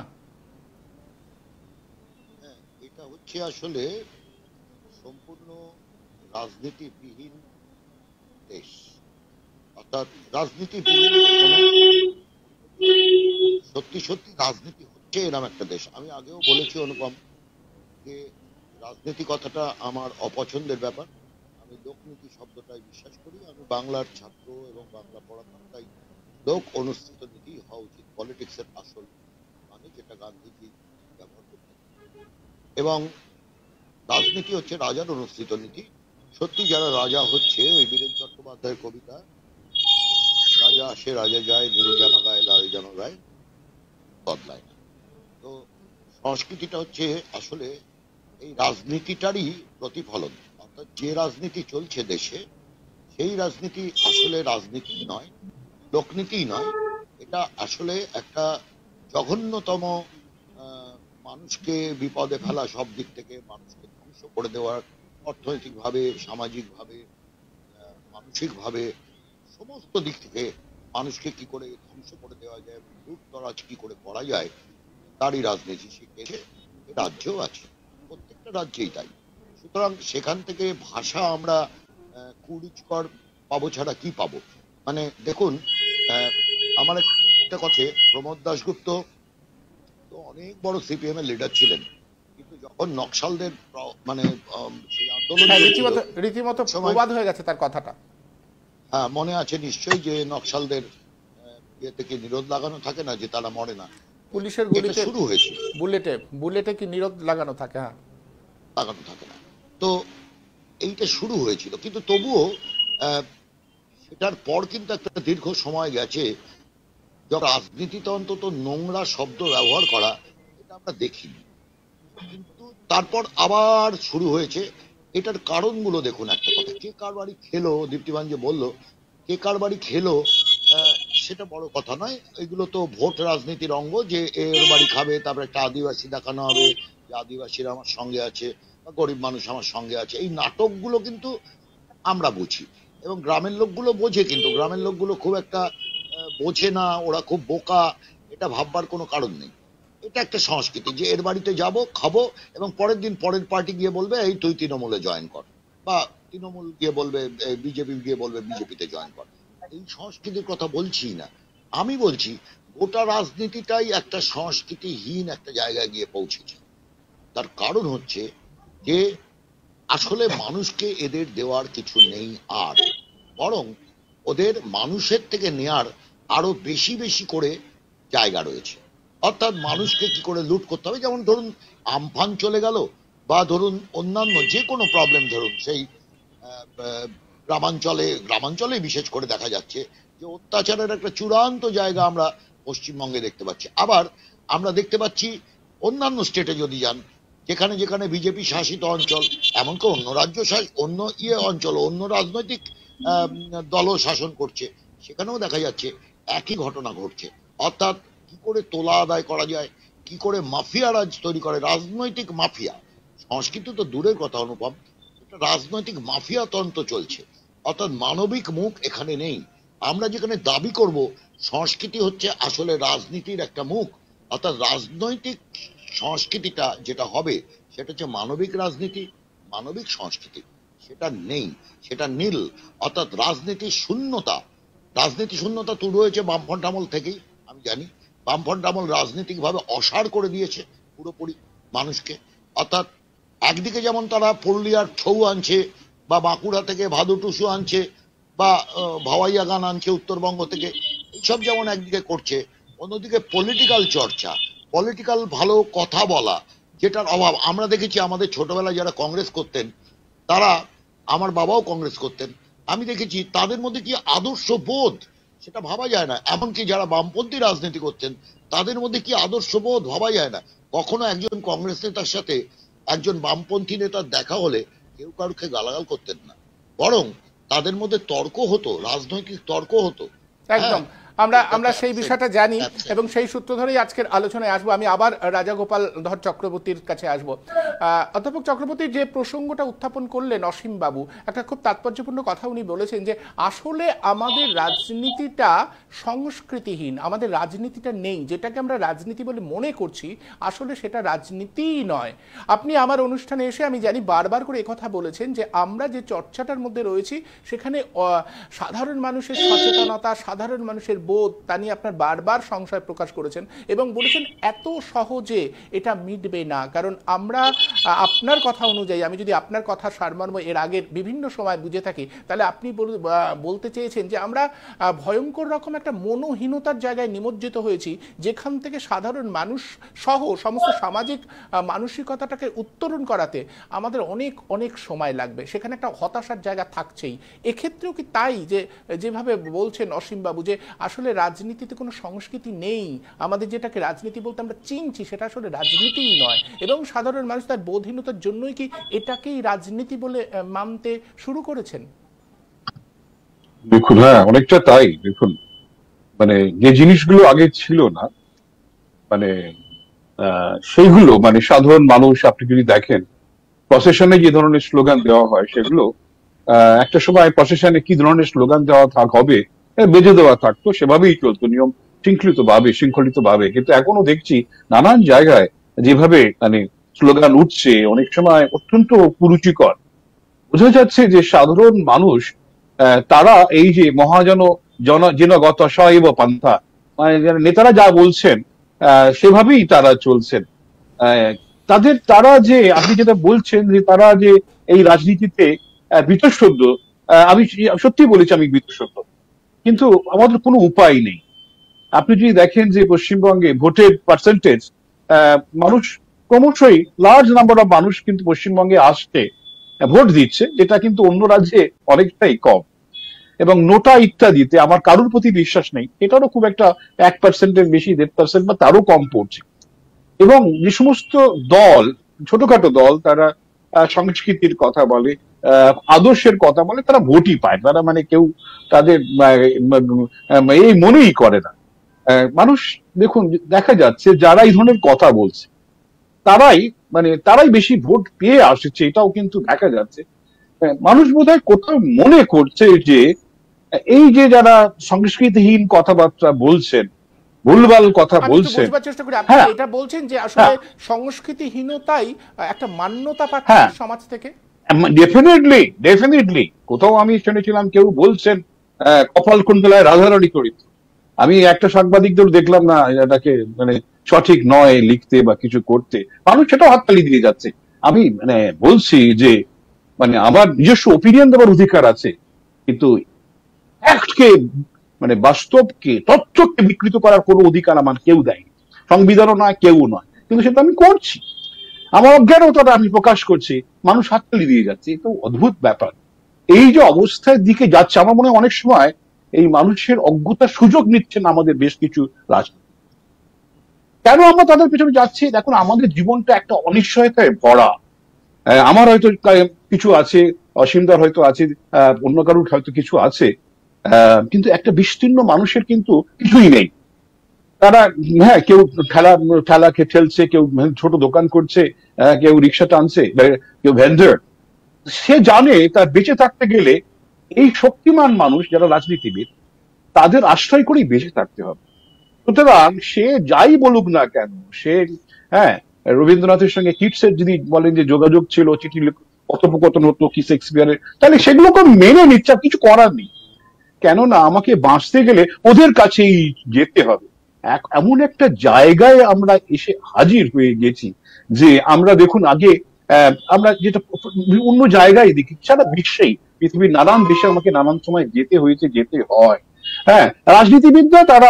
হ্যাঁ, এটা হচ্ছে আসলে সম্পূর্ণ রাজনীতিবিহীন দেশ। অর্থাৎ রাজনীতিবিহীন কোনো সত্যি সত্যি রাজনীতি হচ্ছে এরকম একটা দেশ। আমি আগেও বলেছি অনুপম যে রাজনীতি কথাটা আমার অপছন্দের ব্যাপার। আমি লোকনীতি শব্দটাই বিশ্বাস করি। আমি বাংলার ছাত্র এবং বাংলা পড়াতাম, তাই লোক অনুষ্ঠিত নীতি হওয়া উচিত, পলিটিক্সের আসল মানে, যেটা গান্ধীজি ব্যবহার করতেন। এবং রাজনীতি হচ্ছে রাজার অনুষ্ঠিত নীতি। সত্যি যারা রাজা হচ্ছে, ওই বীরেন চট্টোপাধ্যায়ের কবিতা, রাজা আসে রাজা যায়, নীল জামা গায়ে লাল জামা গায়ে, বদলায় না। তো সংস্কৃতিটা হচ্ছে আসলে এই রাজনীতিটারই প্রতিফলন। অর্থাৎ যে রাজনীতি চলছে দেশে, সেই রাজনীতি আসলে রাজনীতি নয়, লোকনীতি নয়। এটা আসলে একটা জঘন্যতম আহ, মানুষকে বিপদে ফেলা, সব দিক থেকে মানুষকে ধ্বংস করে দেওয়ার, অর্থনৈতিকভাবে, সামাজিকভাবে, আহ, মানসিকভাবে, সমস্ত দিক থেকে মানুষকে কি করে ধ্বংস করে দেওয়া যায়, লুটতরাজ কি করে করা যায়, তারই রাজনীতি শিখেছে রাজ্যেও আছে, প্রত্যেকটা রাজ্যেই তাই। সুতরাং সেখান থেকে ভাষা আমরা কুরুচিকর পাবো ছাড়া কি পাবো? মানে দেখুন, আহ, আমার একটা কথা, প্রমোদ দাশগুপ্ত তো অনেক বড় সিপিএম এর লিডার ছিলেন, কিন্তু যখন নকশালদের প্র- মানে আম, সেই আন্দোলন হ্যাঁ, চলছিল, রীতিমতো রীতিমতো সময়- প্রবাদ হয়ে গেছে তার কথাটা। হ্যাঁ, মনে আছে নিশ্চয়ই যে নকশালদের আহ, ইয়ে থেকে নিরোধ লাগানো থাকে না, যে তারা মরে না, পুলিশের এটা গুলিতে, শুরু হয়েছিল, বুলেটে বুলেটে কি নিরোধ লাগানো থাকে? হ্যাঁ, লাগানো থাকে না। তো এইটা শুরু হয়েছিল, কিন্তু তবুও আহ, সেটার পর কিন্তু একটা দীর্ঘ সময় গেছে যখন রাজনীতিতে অন্তত নোংরা শব্দ ব্যবহার করা এটা আমরা দেখিনি। কিন্তু তারপর আবার শুরু হয়েছে। এটার কারণগুলো দেখুন, একটা কথা, কে কার বাড়ি খেলো, দীপ্তিমান যে বললো কে কার বাড়ি খেলো, আহ, সেটা বড় কথা নয়। এগুলো তো ভোট রাজনীতির অঙ্গ, যে এর বাড়ি খাবে, তারপরে একটা আদিবাসী দেখানো হবে যে আদিবাসীরা আমার সঙ্গে আছে, বা গরিব মানুষ আমার সঙ্গে আছে। এই নাটকগুলো কিন্তু আমরা বুঝি, এবং গ্রামের লোকগুলো বোঝে, কিন্তু গ্রামের লোকগুলো খুব একটা আহ, বোঝে না, ওরা খুব বোকা, এটা ভাববার কোনো কারণ নেই। এটা একটা সংস্কৃতি যে এর বাড়িতে যাব, খাবো, এবং পরের দিন পরের পার্টি গিয়ে বলবে এই তুই তৃণমূলে জয়েন কর, বা তৃণমূল গিয়ে বলবে, বিজেপি গিয়ে বলবে বিজেপিতে জয়েন কর। এই সংস্কৃতির কথা বলছি না, আমি বলছি গোটা রাজনীতিটাই একটা সংস্কৃতিহীন একটা জায়গায় গিয়ে পৌঁছেছে। তার কারণ হচ্ছে যে আসলে মানুষকে এদের দেওয়ার কিছু নেই, আর বরং ওদের মানুষের থেকে নেয়ার আরো বেশি বেশি করে জায়গা রয়েছে। অর্থাৎ মানুষকে কি করে লুট করতে হবে, যেমন ধরুন আমফান চলে গেল, বা ধরুন অন্যান্য যে কোনো প্রবলেম, ধরুন সেই আহ, আহ, গ্রামাঞ্চলে গ্রামাঞ্চলে বিশেষ করে দেখা যাচ্ছে যে অত্যাচারের একটা চূড়ান্ত জায়গা আমরা পশ্চিমবঙ্গে দেখতে পাচ্ছি। আবার আমরা দেখতে পাচ্ছি অন্যান্য স্টেটে যদি যান, যেখানে যেখানে বিজেপি শাসিত অঞ্চল, এমনকি অন্য রাজ্য অন্য ইয়ে অঞ্চল, অন্য রাজনৈতিক দলও শাসন করছে, সেখানেও দেখা যাচ্ছে একই ঘটনা ঘটছে। অর্থাৎ কি করে তোলা আদায় করা যায়, কি করে মাফিয়া রাজ তৈরি করে, রাজনৈতিক মাফিয়া। সংস্কৃতি তো দূরের কথা অনুপম, এটা রাজনৈতিক মাফিয়া তন্ত্র চলছে। অর্থাৎ মানবিক মুখ এখানে নেই। আমরা যেখানে দাবি করব সংস্কৃতি হচ্ছে আসলে রাজনীতির একটা মুখ, অর্থাৎ রাজনৈতিক সংস্কৃতিটা যেটা হবে সেটা হচ্ছে মানবিক রাজনীতি, মানবিক সংস্কৃতি, সেটা নেই, সেটা নীল। অর্থাৎ রাজনীতির শূন্যতা, রাজনীতি শূন্যতা শুরু হয়েছে বামফ্রন্ট আমল থেকেই। আমি জানি বামফ্রন্ট আমল রাজনৈতিক ভাবে অসাড় করে দিয়েছে পুরোপুরি মানুষকে। অর্থাৎ একদিকে যেমন তারা পুরুলিয়ার ছৌ আনছে, বা বাঁকুড়া থেকে ভাদু টুসু আনছে, বা ভাওয়াইয়া গান আনছে উত্তরবঙ্গ থেকে, এইসব যেমন একদিকে করছে, অন্যদিকে পলিটিক্যাল চর্চা, পলিটিক্যাল ভালো কথা বলা, যেটার অভাব আমরা দেখেছি। আমাদের ছোটবেলায় যারা কংগ্রেস করতেন, তারা, আমার বাবাও কংগ্রেস করতেন, আমি দেখেছি তাদের মধ্যে কি আদর্শ বোধ, সেটা ভাবা যায় না। এমনকি যারা বামপন্থী রাজনীতি করছেন তাদের মধ্যে কি আদর্শবোধ ভাবা যায় না। কখনো একজন কংগ্রেস নেতার সাথে একজন বামপন্থী নেতার দেখা হলে কেউ কারুকে গালাগাল করতেন না, বরং তাদের মধ্যে তর্ক হতো, রাজনৈতিক তর্ক হতো। একদম, আমরা আমরা সেই বিষয়টা জানি এবং সেই সূত্র ধরেই আজকের আলোচনায় আসবো। আমি আবার রাজাগোপাল ধর চক্রবর্তীর কাছে আসব। অধ্যাপক চক্রবর্তী যে প্রসঙ্গটা উত্থাপন করলেন অসীম বাবু, একটা খুব তাৎপর্যপূর্ণ কথা উনি বলেছেন যে আসলে আমাদের রাজনীতিটা সংস্কৃতিহীন, আমাদের রাজনীতিটা নেই, যেটাকে আমরা রাজনীতি বলে মনে করছি আসলে সেটা রাজনীতিই নয়। আপনি আমার অনুষ্ঠানে এসে আমি জানি বারবার করে একথা বলেছেন যে আমরা যে চর্চাটার মধ্যে রয়েছি সেখানে সাধারণ মানুষের সচেতনতা, সাধারণ মানুষের বোধ, তা নিয়ে আপনার বারবার সংশয় প্রকাশ করেছেন এবং বলেছেন এত সহজে এটা মিটবে না। কারণ আমরা আপনার কথা অনুযায়ী, আমি যদি আপনার কথা সারমর্ম এর আগের বিভিন্ন সময় বুঝে থাকি, তাহলে আপনি বলতে চেয়েছেন যে আমরা ভয়ঙ্কর রকম একটা মনোহীনতার জায়গায় নিমজ্জিত হয়েছি, যেখান থেকে সাধারণ মানুষ সহ সমস্ত সামাজিক মানসিকতাটাকে উত্তরণ করাতে আমাদের অনেক অনেক সময় লাগবে। সেখানে একটা হতাশার জায়গা থাকছেই। এক্ষেত্রেও কি তাই, যে যেভাবে বলছেন অসীমবাবু যে আসলে রাজনীতিতে কোনো সংস্কৃতি নেই, আমাদের যেটাকে রাজনীতি বলতে আমরা চিনছি সেটা আসলে রাজনীতিই নয়, এবং সাধারণ মানুষ তার বোধহীনতার জন্যই কি এটাকেই রাজনীতি বলে মানতে শুরু করেছেন? দেখুন, হ্যাঁ, অনেকটা তাই। দেখুন, মানে যে জিনিসগুলো আগে ছিল না, মানে সেইগুলো, মানে সাধারণ মানুষ, আপনি যদি দেখেন প্রসেশনে যে ধরনের স্লোগান দেওয়া হয় সেগুলো একটা সময় প্রসেশনে কি ধরনের স্লোগান দেওয়া থাক হবে বেঁধে দেওয়া থাকতো, সেভাবেই চলতো নিয়ম শৃঙ্খলিত ভাবে শৃঙ্খলিত ভাবে কিন্তু এখনো দেখছি নানান জায়গায় যেভাবে মানে স্লোগান উঠছে, অনেক সময় অত্যন্ত কুরুচিকর। বোঝা যাচ্ছে যে সাধারণ মানুষ তারা এই যে মহাজন জন জনগত সএব পান্থা, মানে নেতারা যা বলছেন সেভাবেই তারা চলছেন। তাদের তারা যে আপনি যেটা বলছেন যে তারা যে এই রাজনীতিতে বীতশ্রদ্ধ, আমি সত্যি বলেছি আমি বীতশ্রদ্ধ, কিন্তু আমাদের কোনো উপায় নেই। আপনি যদি দেখেন যে পশ্চিমবঙ্গে ভোটের পার্সেন্টেজ, মানুষ ক্রমশই লার্জ নাম্বার অফ মানুষ কিন্তু পশ্চিমবঙ্গে আসছে, ভোট দিচ্ছে, যেটা কিন্তু অন্য রাজ্যে অনেকটাই কম। এবং নোটা ইত্যাদিতে আমার কারোর প্রতি বিশ্বাস নেই, এটারও খুব একটা এক পার্সেন্টের বেশি, দেড় পার্সেন্ট বা তারও কম পড়ছে। এবং যে সমস্ত দল, ছোটখাটো দল, তারা সংস্কৃতির কথা বলে, আদর্শের কথা বলে, তারা ভোটই পায়, তারা মানে কেউ তাদের এই মনেই করে না। মানুষ দেখুন, দেখা যাচ্ছে যারা এই ধরনের কথা বলছে তারাই মানে তারাই বেশি ভোট পেয়ে আসছে, এটাও কিন্তু দেখা যাচ্ছে। মানুষ বোধহয় কোথাও মনে করছে যে এই যে যারা সংস্কৃতিহীন কথাবার্তা বলছেন, ভুলভাল কথা বলছেন, চেষ্টা করি আপনি এটা বলছেন যে আসলে সংস্কৃতিহীনতাই একটা মান্যতা পাচ্ছে সমাজ থেকে। ডেফিনেটলি ডেফিনেটলি কোথাও আমি শুনেছিলাম কেউ বলছেন কপাল কুণ্ডলায় রাধারানী করিত। আমি একটা সাংবাদিকদের দেখলাম না এটাকে মানে সঠিক নয় লিখতে বা কিছু করতে, মানুষ সেটাও হাততালি দিয়ে যাচ্ছে। আমি মানে বলছি যে মানে আমার নিজস্ব ওপিনিয়ন দেওয়ার অধিকার আছে, কিন্তু ফ্যাক্টকে মানে বাস্তবকে, তথ্যকে বিকৃত করার কোনো অধিকার আমার কেউ দেয়নি, সংবিধানও নয়, কেউ নয়, কিন্তু সেটা আমি করছি, আমার অজ্ঞানতাটা আমি প্রকাশ করছি, মানুষ হাততালি দিয়ে যাচ্ছে। এটা অদ্ভুত ব্যাপার। এই যে অবস্থার দিকে যাচ্ছে, আমার মনে হয় অনেক সময় এই মানুষের অজ্ঞতার সুযোগ নিচ্ছেন আমাদের বেশ কিছু রাজনীতি। কেন আমরা তাদের পেছনে যাচ্ছি? দেখুন, আমাদের জীবনটা একটা অনিশ্চয়তায় ভরা। আমার হয়তো কিছু আছে, অসীমদার হয়তো আছে, অন্য কারুর হয়তো কিছু আছে, কিন্তু একটা বিস্তীর্ণ মানুষের কিন্তু কিছুই নেই। তারা হ্যাঁ, কেউ ঠেলা ঠেলাকে ঠেলছে, কেউ ছোট দোকান করছে, কেউ রিক্সা টানছে, কেউ ভেন্ডার। সে জানে তার বেঁচে থাকতে গেলে এই শক্তিমান মানুষ যারা রাজনীতিবিদ, তাদের আশ্রয় করেই বেঁচে থাকতে হবে। সুতরাং সে যাই বলুক না কেন, সে হ্যাঁ রবীন্দ্রনাথের সঙ্গে কিটসের যদি বলেন যে যোগাযোগ ছিল, চিঠি কথোপকথন হতো কি শেক্সপিয়ারের, তাহলে সেগুলোকে মেনে নিচ্ছে, কিছু করার নেই। কেননা আমাকে বাঁচতে গেলে ওদের কাছেই যেতে হবে। এমন একটা জায়গায় আমরা এসে হাজির হয়ে গেছি যে আমরা দেখুন, আগে আমরা যেটা অন্য জায়গায় দেখি, সারা বিশ্বেই, পৃথিবীর নানান দেশে আমাকে নানান সময় যেতে হয়েছে, যেতে হয়। হ্যাঁ, রাজনীতিবিদরা তারা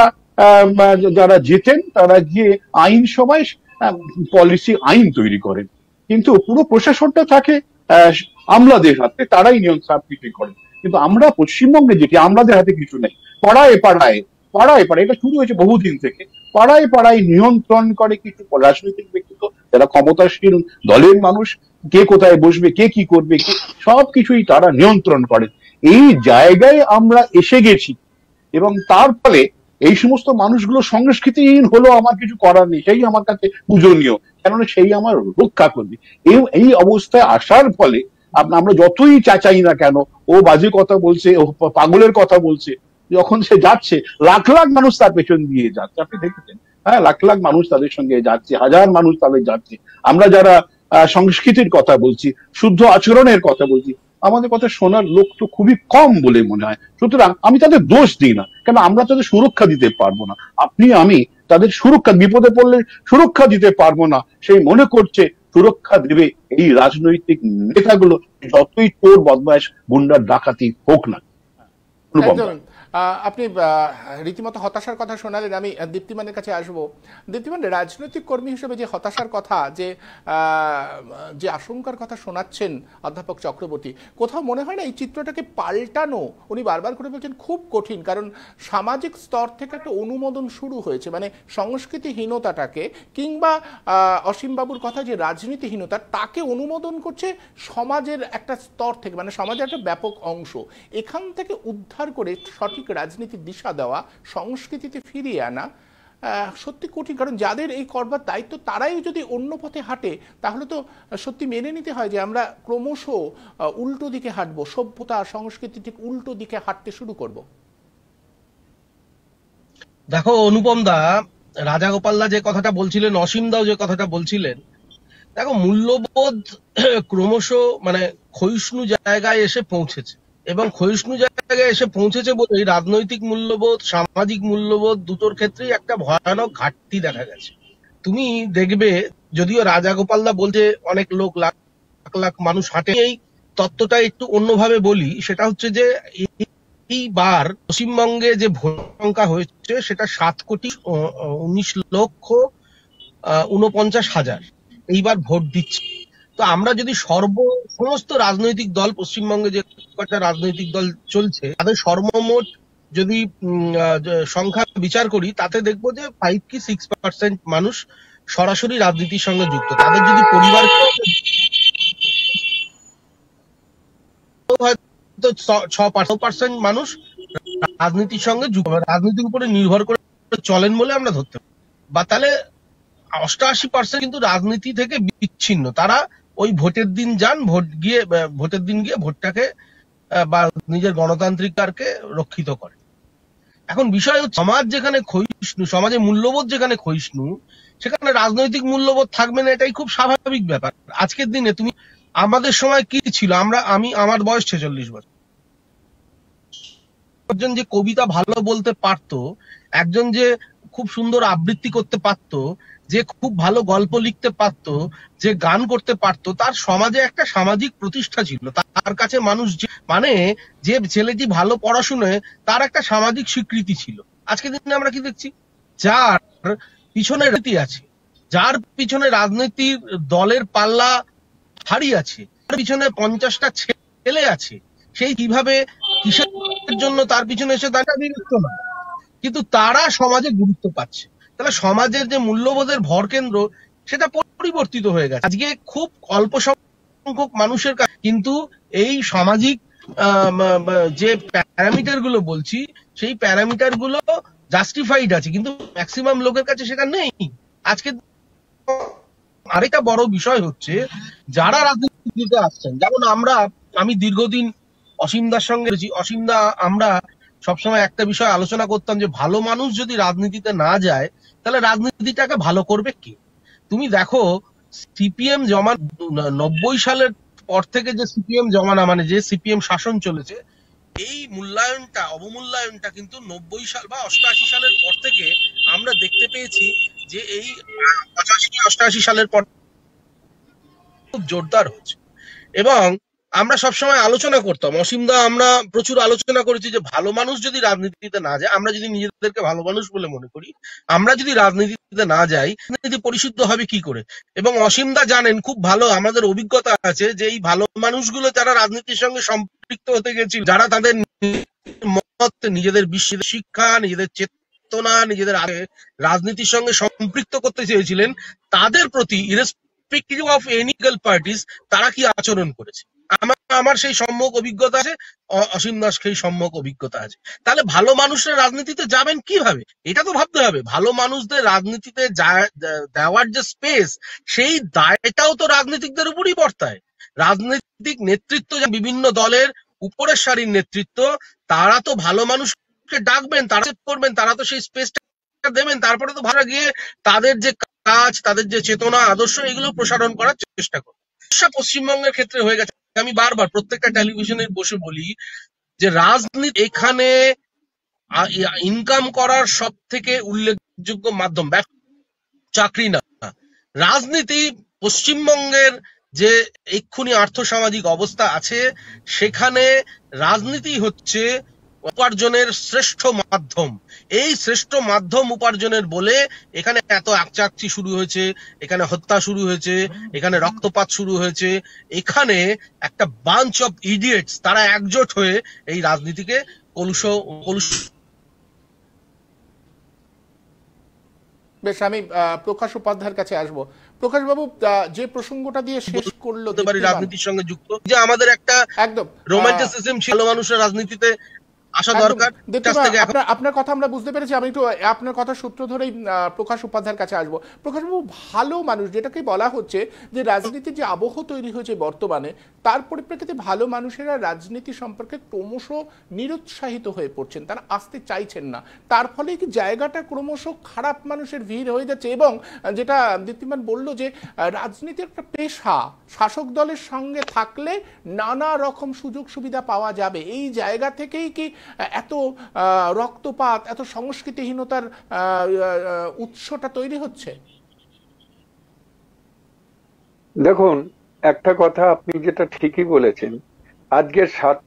যারা যেতেন, তারা গিয়ে আইন সভায় পলিসি আইন তৈরি করেন, কিন্তু পুরো প্রশাসনটা থাকে আমলাদের হাতে, তারাই নিয়ন্ত্রণ করেন। কিন্তু আমরা পশ্চিমবঙ্গে যেটি, আমলাদের হাতে কিছু নেই, পাড়ায় পাড়ায় পাড়ায় পাড়ায় এটা শুরু হয়েছে বহুদিন থেকে, পাড়ায় পাড়ায় নিয়ন্ত্রণ করে কিছু রাজনৈতিক ব্যক্তিত্ব যারা ক্ষমতাসীন দলের মানুষ, কে কোথায় বসবে, কে কি করবে, সবকিছুই তারা নিয়ন্ত্রণ করেন। এই জায়গায় আমরা এসে গেছি এবং তার ফলে এই সমস্ত মানুষগুলো সংস্কৃতিহীন হলো আমার কিছু করার নেই, সেই আমার কাছে পূজনীয়, কেননা সেই আমার রক্ষা করবে। এই এই অবস্থায় আসার ফলে আমরা যতই চাচাই না কেন, ও বাজে কথা বলছে, ও পাগলের কথা বলছে, যখন সে যাচ্ছে লাখ লাখ মানুষ তার পেছন দিয়ে যাচ্ছে, আপনি দেখেছেন, হ্যাঁ, লাখ লাখ মানুষ তাদের সঙ্গে যাচ্ছে, হাজার মানুষ তাদের যাচ্ছে। আমরা যারা সংস্কৃতির কথা বলছি, শুদ্ধ আচরণের কথা বলছি, আমাদের কথা শোনার লোক তো খুবই কম বলে মনে হয়। সুতরাং আমি তাদের দোষ দিই না, কেন আমরা তাদের সুরক্ষা দিতে পারবো না। আপনি আমি তাদের সুরক্ষা, বিপদে পড়লে সুরক্ষা দিতে পারবো না, সেই মনে করছে সুরক্ষা দেবে এই রাজনৈতিক নেতাগুলো, যতই চোর বদমাইশ গুন্ডার ডাকাতি হোক না। আপনি রীতিমতো হতাশার কথা শোনালেন, আমি দীপ্তিমানের কাছে আসবো। দীপ্তিমান, রাজনৈতিক কর্মী হিসেবে যে হতাশার কথা, যে যে আশঙ্কার কথা শোনাচ্ছেন অধ্যাপক চক্রবর্তী, কোথাও মনে হয় না এই চিত্রটাকে পাল্টানো, উনি বারবার করে বলছেন, খুব কঠিন? কারণ সামাজিক স্তর থেকে একটা অনুমোদন শুরু হয়েছে, মানে সংস্কৃতিহীনতাটাকে, কিংবা অসীমবাবুর কথা যে রাজনীতিহীনতা, তাকে অনুমোদন করছে সমাজের একটা স্তর থেকে, মানে সমাজের একটা ব্যাপক অংশ। এখান থেকে উদ্ধার করে সঠিক রাজনীতির দিশা দেওয়া, সংস্কৃতিতে ফিরিয়ে আনা সত্যি কঠিন। কারণ যাদের এই করবার দায়িত্ব, তারাই যদি অন্য পথে হাঁটে, তাহলে তো সত্যি মেনে নিতে হয় যে আমরা ক্রমশ উল্টো দিকে হাঁটবো, সভ্যতা সংস্কৃতি ঠিক উল্টো দিকে হাঁটতে শুরু করব। দেখো অনুপম দা, রাজাগোপাল দা যে কথাটা বলছিলেন, অসীম দাও যে কথাটা বলছিলেন, দেখো মূল্যবোধ ক্রমশ মানে ক্ষয়িষ্ণু জায়গায় এসে পৌঁছেছে, এবং ক্ষয়িষ্ণু জায়গায় এসে পৌঁছেছে বলে রাজনৈতিক মূল্যবোধ, সামাজিক মূল্যবোধ দুটোর ক্ষেত্রেই একটা ভয়ানক ঘাটতি দেখা গেছে। তুমি দেখবে, যদিও রাজাগোপাল দা বলছে অনেক লোক, লাখ লাখ মানুষ হাঁটে, এই তত্ত্বটা একটু অন্যভাবে বলি। সেটা হচ্ছে যে এইবার পশ্চিমবঙ্গে যে ভোট সংখ্যা হয়েছে সেটা সাত কোটি উনিশ লক্ষ উনপঞ্চাশ হাজার এইবার ভোট দিচ্ছে। তো আমরা যদি সর্ব সমস্ত রাজনৈতিক দল, পশ্চিমবঙ্গে যে কয়েকটা রাজনৈতিক দল চলছে, তাদের সর্বমোট যদি সংখ্যা বিচার করি, তাতে দেখবো যে ফাইভ কি সিক্স পার্সেন্ট মানুষ সরাসরি রাজনীতির সঙ্গে যুক্ত। তাদের যদি পরিবার হয়তো ছ পার্সেন্ট মানুষ রাজনীতির সঙ্গে যুক্ত, রাজনীতির উপরে নির্ভর করে চলেন বলে আমরা ধরতে পারি। বা তাহলে অষ্টআশি পার্সেন্ট কিন্তু রাজনীতি থেকে বিচ্ছিন্ন। তারা ওই ভোটের দিন যান, ভোট গিয়ে ভোটের দিন গিয়ে ভোটটাকে বা নিজের গণতান্ত্রিককে রক্ষিত করে। এখন বিষয় হচ্ছে, সমাজ যেখানে ক্ষয়িষ্ণু, সমাজে মূল্যবোধ যেখানে ক্ষয়িষ্ণু, সেখানে রাজনৈতিক মূল্যবোধ থাকবে না, এটাই খুব স্বাভাবিক ব্যাপার। আজকের দিনে তুমি, আমাদের সময় কি ছিল, আমরা আমি আমার বয়স ছেচল্লিশ বছর, একজন যে কবিতা ভালো বলতে পারতো, একজন যে খুব সুন্দর আবৃত্তি করতে পারতো, যে খুব ভালো গল্প লিখতে পারতো, যে গান করতে পারতো, তার সমাজে একটা সামাজিক প্রতিষ্ঠা ছিল। তার কাছে মানুষ, মানে যে ছেলেটি ভালো পড়াশুনায়, তার একটা সামাজিক স্বীকৃতি ছিল। আজকে দিনে আমরা কি দেখছি, যার পিছনে রীতি আছে, যার পিছনে রাজনীতির দলের পাল্লা ভারী আছে, তার পিছনে পঞ্চাশটা ছেলে আছে, সেই কিভাবে কিসের জন্য তার পিছনে এসে দাঁড়া বিরক্ত না, কিন্তু তারা সমাজে গুরুত্ব পাচ্ছে। তাহলে সমাজের যে মূল্যবোধের ভর কেন্দ্র, সেটা পরিবর্তিত হয়ে গেছে। আজকে খুব অল্প সংখ্যক মানুষের কাছে কিন্তু এই সামাজিক যে প্যারামিটার গুলো বলছি, সেই প্যারামিটার গুলো জাস্টিফাইড আছে, কিন্তু ম্যাক্সিমাম লোকের কাছে সেটা নেই। আজকে আরেকটা বড় বিষয় হচ্ছে, যারা রাজনীতিতে আসছেন, যেমন আমরা, আমি দীর্ঘদিন অসীমদার সঙ্গে, অসীমদা আমরা সবসময় একটা বিষয় আলোচনা করতাম যে ভালো মানুষ যদি রাজনীতিতে না যায়, তাহলে রাজনীতিটাকে ভালো করবে কে? তুমি দেখো, সিপিএম জমা নব্বই সালের পর থেকে যে সিপিএম জমানা, মানে যে সিপিএম শাসন চলেছে, এই মূল্যায়নটা, অবমূল্যায়নটা কিন্তু নব্বই সাল বা অষ্টআশি সালের পর থেকে আমরা দেখতে পেয়েছি যে এই পঁচাশি অষ্টআশি সালের পর খুব জোরদার হচ্ছে। এবং আমরা সবসময় আলোচনা করতাম, অসীমদা আমরা প্রচুর আলোচনা করেছি যে ভালো মানুষ যদি রাজনীতিতে না যায়, আমরা যদি নিজেদেরকে ভালো মানুষ বলে মনে করি, আমরা যদি রাজনীতিতে না যাই, রাজনীতি পরিশুদ্ধ হবে কি করে? এবং অসীমদা জানেন খুব ভালো, আমাদের অভিজ্ঞতা আছে যে এই ভালো মানুষগুলো যারা রাজনীতির সঙ্গে সম্পৃক্ত হতে গেছিল, যারা তাদের মত, নিজেদের বিশ্বের শিক্ষা, নিজেদের চেতনা, নিজেদের রাজনীতির সঙ্গে সম্পৃক্ত করতে চেয়েছিলেন, তাদের প্রতি irrespective of any political parties তারা কি আচরণ করেছে। আমার আমার সেই সম্যক অভিজ্ঞতা আছে, অসীম দাস সেই সম্যক অভিজ্ঞতা আছে। তাহলে ভালো মানুষরা রাজনীতিতে যাবেন কিভাবে, এটা তো ভাবতে হবে। ভালো মানুষদের রাজনীতিতে দেওয়ার যে স্পেস, সেই দায়টাও তো রাজনীতিকদের উপরই বর্তায়। রাজনৈতিক নেতৃত্ব, বিভিন্ন দলের উপরের সারির নেতৃত্ব, তারা তো ভালো মানুষকে ডাকবেন, তারা করবেন, তারা তো সেই স্পেসটা দেবেন, তারপরে তো ভালো গিয়ে তাদের যে কাজ, তাদের যে চেতনা, আদর্শ, এগুলো প্রসারণ করার চেষ্টা করবে। পশ্চিমবঙ্গের ক্ষেত্রে হয়ে গেছে, আমি বারবার প্রত্যেকটা টেলিভিশনে বসে বলি যে রাজনীতি এখানে ইনকাম করার সব থেকে উল্লেখযোগ্য মাধ্যম চাকরি না, রাজনীতি। পশ্চিমবঙ্গের যে এক্ষুনি আর্থসামাজিক অবস্থা আছে, সেখানে রাজনীতি হচ্ছে উপার্জনের শ্রেষ্ঠ মাধ্যম। এই শ্রেষ্ঠ মাধ্যম উপার্জনের বলে এখানে এত আকচাকচি শুরু হয়েছে, এখানে হত্যা শুরু হয়েছে, এখানে রক্তপাত শুরু হয়েছে। এখানে একটা বাঞ্চ অফ ইডিয়েটস, তারা একজোট হয়ে এই রাজনীতিকে কলুষ কলুষ বেশ, আমি প্রকাশ উপাধ্যায়ের কাছে আসবো। প্রকাশ বাবু, যে প্রসঙ্গটা দিয়ে শেষ করলো রাজনীতির সঙ্গে যুক্ত, যে আমাদের একটা একদম রোমান্টিসিজম ছিল, মানুষের রাজনীতিতে আসা দরকার। আপনার কথা আমরা বুঝতে পেরেছি। আমি একটু আপনার কথা সূত্র ধরেই প্রকাশ উপাধ্যায়ের কাছে আসবো। প্রকাশবাবু, ভালো মানুষ যেটাকে বলা হচ্ছে, যে রাজনীতির যে আবহ তৈরি হয়েছে বর্তমানে, তার পরিপ্রেক্ষিতে ভালো মানুষেরা রাজনীতি সম্পর্কে ক্রমশ নিরুৎসাহিত হয়ে পড়ছেন, তারা আসতে চাইছেন না। তার ফলে কি জায়গাটা ক্রমশ খারাপ মানুষের ভিড় হয়ে যাচ্ছে, এবং যেটা দীপ্তিমান বলল যে রাজনীতি একটা পেশা, শাসক দলের সঙ্গে থাকলে নানা রকম সুযোগ সুবিধা পাওয়া যাবে, এই জায়গা থেকেই কি এত রক্তপাত, এত সংস্কৃতিহীনতার উৎসটা তৈরি হচ্ছে? দেখুন, একটা কথা আপনি যেটা ঠিকই বলেছেন, আজকের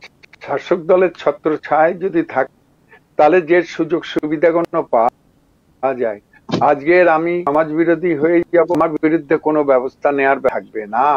শাসক দলের ছত্রছায়ায় যদি থাকে, তাহলে যে সুযোগ সুবিধাগুলো পাওয়া যায়, আজকের আমি সমাজ বিরোধী হয়ে যাব, আমার বিরুদ্ধে কোনো ব্যবস্থা নেওয়ার থাকবে না,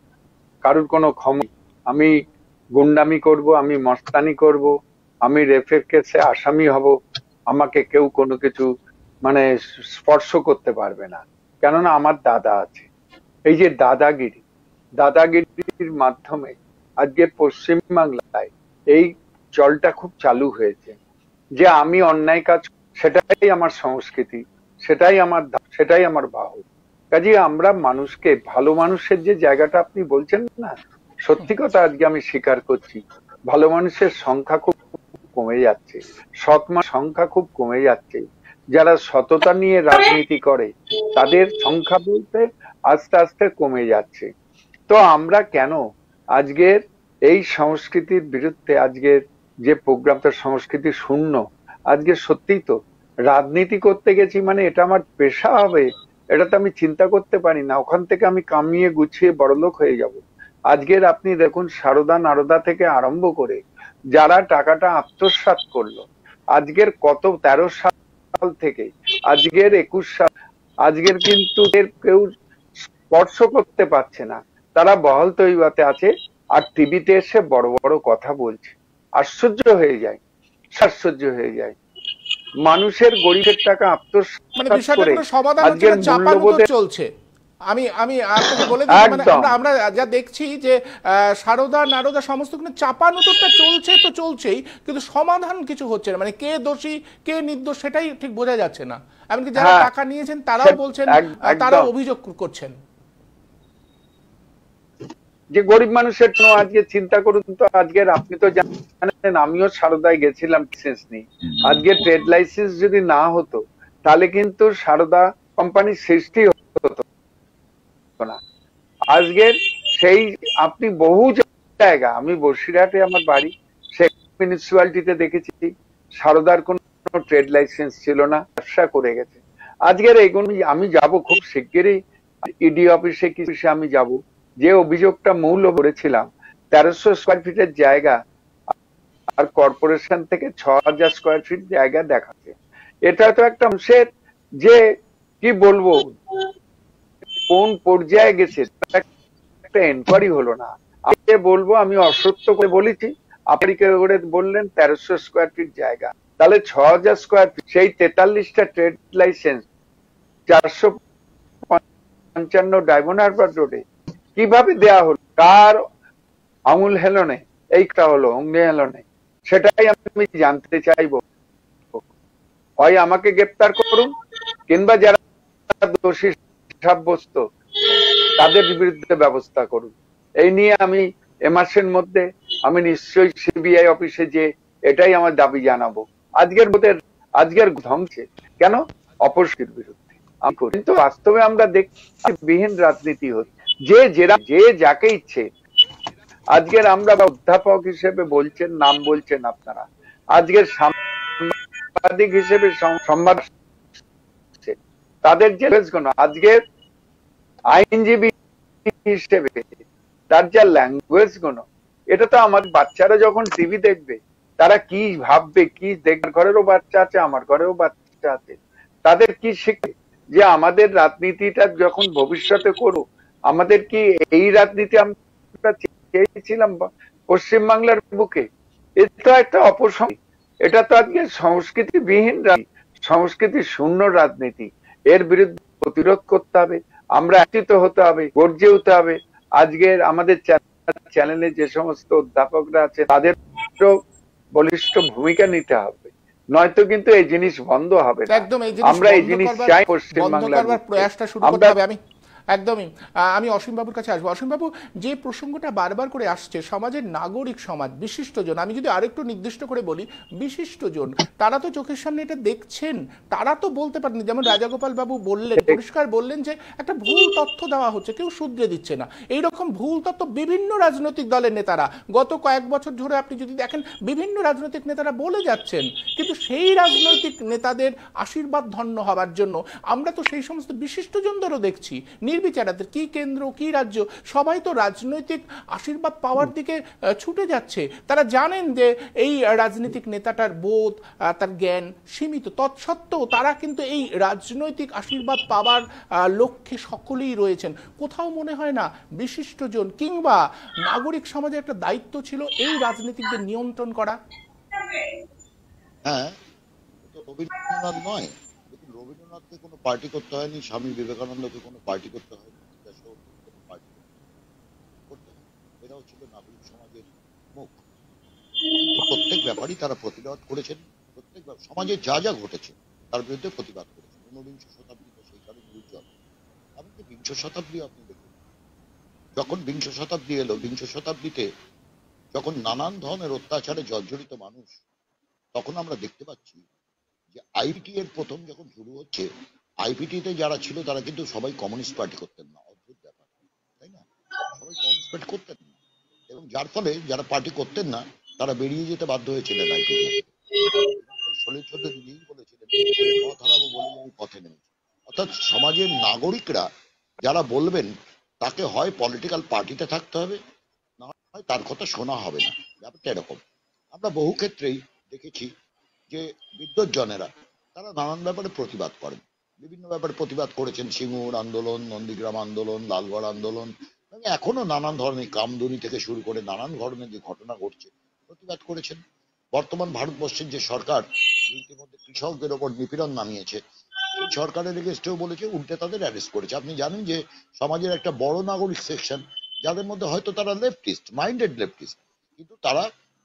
কারোর কোনো ক্ষমতা, আমি গুন্ডামি করব, আমি মস্তানি করব, আমি রেফের কেসে আসামি হব, আমাকে কেউ কোনো কিছু মানে স্পর্শ করতে পারবে না, কেননা আমার দাদা আছে। এই যে দাদাগিরি, দাদাগিরির মাধ্যমে আজকে পশ্চিমবাংলায় এই চলটা খুব চালু হয়েছে, যে আমি অন্যায় কাজ, সেটাই আমার সংস্কৃতি, সেটাই আমার সেটাই আমার বাহু। কাজে আমরা মানুষকে, ভালো মানুষের যে জায়গাটা আপনি বলছেন না, সত্যি কথা আজকে আমি স্বীকার করছি, ভালো মানুষের সংখ্যা খুব কমে যাচ্ছে, সৎ মানুষের সংখ্যা খুব কমে যাচ্ছে। যারা সততা নিয়ে রাজনীতি করে তাদের সংখ্যা বলতে আস্তে আস্তে কমে যাচ্ছে। তো আমরা কেন আজকের এই সংস্কৃতির বিরুদ্ধে, আজকের যে প্রোগ্রামটা সংস্কৃতি শূন্য, আজকে সত্যিই তো রাজনীতি করতে গেছি মানে এটা আমার পেশা হবে, এটা তো আমি চিন্তা করতে পারি না, ওখান থেকে আমি কামিয়ে গুছিয়ে বড়লোক হয়ে যাব। আজকের আপনি দেখুন, সারদা নারদা থেকে আরম্ভ করে যারা টাকাটা আত্মসাৎ করলো, আজকের কত তেরো সাল থেকে আজকের একুশ সাল, আজকের কিন্তু কেউ স্পর্শ করতে পারছে না, তারা বহাল তৈবাতে আছে, আর টিভিতে এসে বড় বড় কথা বলছে। আশ্চর্য হয়ে যায়, আশ্চর্য হয়ে যায়, মানুষের গরিবের টাকা আত্মসাৎ করে আজকের মূল্যবোধ চলছে। আমি আমি আপনাকে বলে দিই, মানে আমরা আমরা যা দেখছি যে সারদা নারদা সমস্ত কিন্তু চাপানুতোরটা চলছে তো চলছেই, কিন্তু সমাধান কিছু হচ্ছে না, মানে কে দোষী কে নির্দোষ সেটাই ঠিক বোঝা যাচ্ছে না। এমনকি যারা টাকা নিয়েছেন তারাও বলছেন, তারাও অভিযোগ করছেন যে গরিব মানুষের জন্য আজকে চিন্তা করুন তো। আজকের আপনি তো জানেন, আমিও সারদায় গেছিলাম লাইসেন্স নিয়ে, আজকে ট্রেড লাইসেন্স যদি না হতো তাহলে কিন্তু সারদা কোম্পানির সৃষ্টি হতো না। আজকের সেই আপনি বহু জায়গা, আমি বসিরহাটে আমার বাড়ি, সেই মিউনিসিপ্যালিটিতে দেখেছি সারদার কোন ট্রেড লাইসেন্স ছিল না, ব্যবসা করে গেছে। আজকের এইগুলো আমি যাব খুব শিগগিরই ইডি অফিসে, কিছু আমি যাব, যে অভিযোগটা মূল করেছিলাম, তেরোশো স্কোয়ার ফিটের জায়গা আর কর্পোরেশন থেকে ছ হাজার স্কোয়ার ফিট জায়গা দেখাচ্ছে। এটা তো একটা অংশের যে কি বলবো কোন পর্যায়ে গেছে, একটা এনকোয়ারি হলো না। আমি বলবো আমি অসত্য করে বলেছি, আপনি করে বললেন তেরোশো স্কোয়ার ফিট জায়গা, তাহলে ছ হাজার স্কোয়ার ফিট, সেই তেতাল্লিশটা ট্রেড লাইসেন্স চারশো পঞ্চান্ন ডায়মন্ড হারবার রোডে কিভাবে দেয়া হলো? কার আঙুল হেলনে এইটা হলো, অঙ্গে হেলনে? সেটাই আমি জানতে চাইবো। হয় আমাকে গ্রেপ্তার করুন, কিংবা যারা দোষী সাব্যস্ত তাদের বিরুদ্ধে ব্যবস্থা করুন। এই নিয়ে আমি এ মাসের মধ্যে আমি নিশ্চয়ই সিবিআই অফিসে যে এটাই আমার দাবি জানাবো। আজকের মধ্যে আজকের ধ্বংসে কেন? অপরাধীর বিরুদ্ধে আমি করি, কিন্তু বাস্তবে আমরা দেখছি বিহীন রাজনীতি হচ্ছে। যে যেরা যে যাকে ইচ্ছে, আজকের আমরা অধ্যাপক হিসেবে বলছেন, নাম বলছেন আপনারা, আজকের সাংবাদিক হিসেবে সংবাদ তাদের যে আজকের আইনজীবী হিসেবে তার যা ল্যাঙ্গুয়েজ গুলো, এটা তো আমার বাচ্চারা যখন টিভি দেখবে তারা কি ভাববে, কি দেখবে? ঘরেরও বাচ্চা আছে, আমার ঘরেও বাচ্চা আছে, তাদের কি শিখবে? যে আমাদের রাজনীতিটা যখন ভবিষ্যতে করো, আমাদের কি এই রাজনীতি আমরা চেয়েছিলাম পশ্চিমবাংলার বুকে? এটা একটা অপসংস্কৃতি, এটা তো আজকে সংস্কৃতিবিহীন রাজনীতি, সংস্কৃতি শূন্য রাজনীতি। এর বিরুদ্ধে প্রতিরোধ করতে হবে, আমরা একত্রিত হতে হবে, গর্জে উঠতে হবে। আজকের আমাদের চ্যানেলে যে সমস্ত অধ্যাপকরা আছে তাদেরও বলিষ্ঠ ভূমিকা নিতে হবে, নয়তো কিন্তু এই জিনিস বন্ধ হবে না। একদম আমরা এই জিনিস চাই পশ্চিমবাংলার প্রয়াসটা শুরু করতে হবে। আমি একদমই আমি অসীমবাবুর কাছে আসবো। অসীমবাবু, যে প্রসঙ্গটা বারবার করে আসছে, সমাজের নাগরিক সমাজ, বিশিষ্টজন, আমি যদি আরেকটু নির্দিষ্ট করে বলি বিশিষ্টজন, তারা তো চোখের সামনে এটা দেখছেন, তারা তো বলতে পারেন। যেমন রাজাগোপাল বাবু বললেন, পরিষ্কার বললেন যে একটা ভুল তথ্য দেওয়া হচ্ছে, কেউ শুধরে দিচ্ছে না। এইরকম ভুল তথ্য বিভিন্ন রাজনৈতিক দলের নেতারা গত কয়েক বছর ধরে আপনি যদি দেখেন বিভিন্ন রাজনৈতিক নেতারা বলে যাচ্ছেন, কিন্তু সেই রাজনৈতিক নেতাদের আশীর্বাদ ধন্য হবার জন্য আমরা তো সেই সমস্ত বিশিষ্টজনদেরও দেখছি, নির্বিচারাদের কি কেন্দ্র কি রাজ্য, সবাই তো রাজনৈতিক আশীর্বাদ পাওয়ার দিকে ছুটে যাচ্ছে। তারা জানেন যে এই রাজনৈতিক নেতাটার বোধ, তার জ্ঞান সীমিত, তৎসত্ত্বেও তারা কিন্তু এই রাজনৈতিক আশীর্বাদ পাওয়ার লক্ষ্যে সকলেই রয়েছেন। কোথাও মনে হয় না বিশিষ্টজন কিংবা নাগরিক সমাজের একটা দায়িত্ব ছিল এই রাজনীতিকদের নিয়ন্ত্রণ করা? হ্যাঁ, রবীন্দ্রনাথ নয়, রবীন্দ্রনাথকে কোনো পার্টি করতে হয়নি, স্বামী বিবেকানন্দকে কোনো পার্টি করতে হয়নি, কোনো পার্টি করতে হয়নি। এরাও ছিল নাগরিক সমাজের মুখ। প্রত্যেক ব্যাপারই তারা প্রতিবাদ করেছেন, প্রত্যেক সমাজে যা যা ঘটেছে তার বিরুদ্ধে প্রতিবাদ করেছেন। ঊনবিংশ শতাব্দীতে সেই কারণে উজ্জ্বল। এমনকি বিংশ শতাব্দী আপনি দেখুন, যখন বিংশ শতাব্দী এলো, বিংশ শতাব্দীতে যখন নানান ধরনের অত্যাচারে জর্জরিত মানুষ, তখন আমরা দেখতে পাচ্ছি যে আইপিটি এর প্রথম যখন শুরু হচ্ছে, আইপিটিতে যারা ছিল তারা কিন্তু সবাই কমিউনিস্ট পার্টি করতেন না। অদ্ভুত ব্যাপার, তাই না? সবাই কমিউনিস্ট পার্টি করতেন না, এবং যার ফলে যারা পার্টি করতেন না তারা বেরিয়ে যেতে বাধ্য হয়েছিলেন আইপিটি। শরীর চন্দ্র দিদিই বলেছিলেন, পথ হারাবো বলে আমি পথে নেমেছি। অর্থাৎ সমাজের নাগরিকরা যারা বলবেন তাকে হয় পলিটিক্যাল পার্টিতে থাকতে হবে, না হয় তার কথা শোনা হবে না। ব্যাপারটা এরকম। আমরা বহু ক্ষেত্রেই দেখেছি যে বিদ্বজ্জনেরা তারা নানান ব্যাপারে প্রতিবাদ করেন, বিভিন্ন ব্যাপারে প্রতিবাদ করেছেন। সিঙ্গুর আন্দোলন, নন্দীগ্রাম আন্দোলন, লালগড় আন্দোলন, এখনো নানান ধরনের কামদুনি থেকে শুরু করে নানান ধরনের যে ঘটনা ঘটছে প্রতিবাদ করেছেন। বর্তমান ভারতবর্ষের যে সরকার ইতিমধ্যে কৃষকদের ওপর নিপীড়ন নামিয়েছে, সেই সরকারের এগেস্টেও বলেছে, উল্টে তাদের অ্যারেস্ট করেছে। আপনি জানেন যে সমাজের একটা বড় নাগরিক সেকশন, যাদের মধ্যে হয়তো তারা লেফটিস্ট, মাইন্ডেড লেফটিস্ট, কিন্তু তারা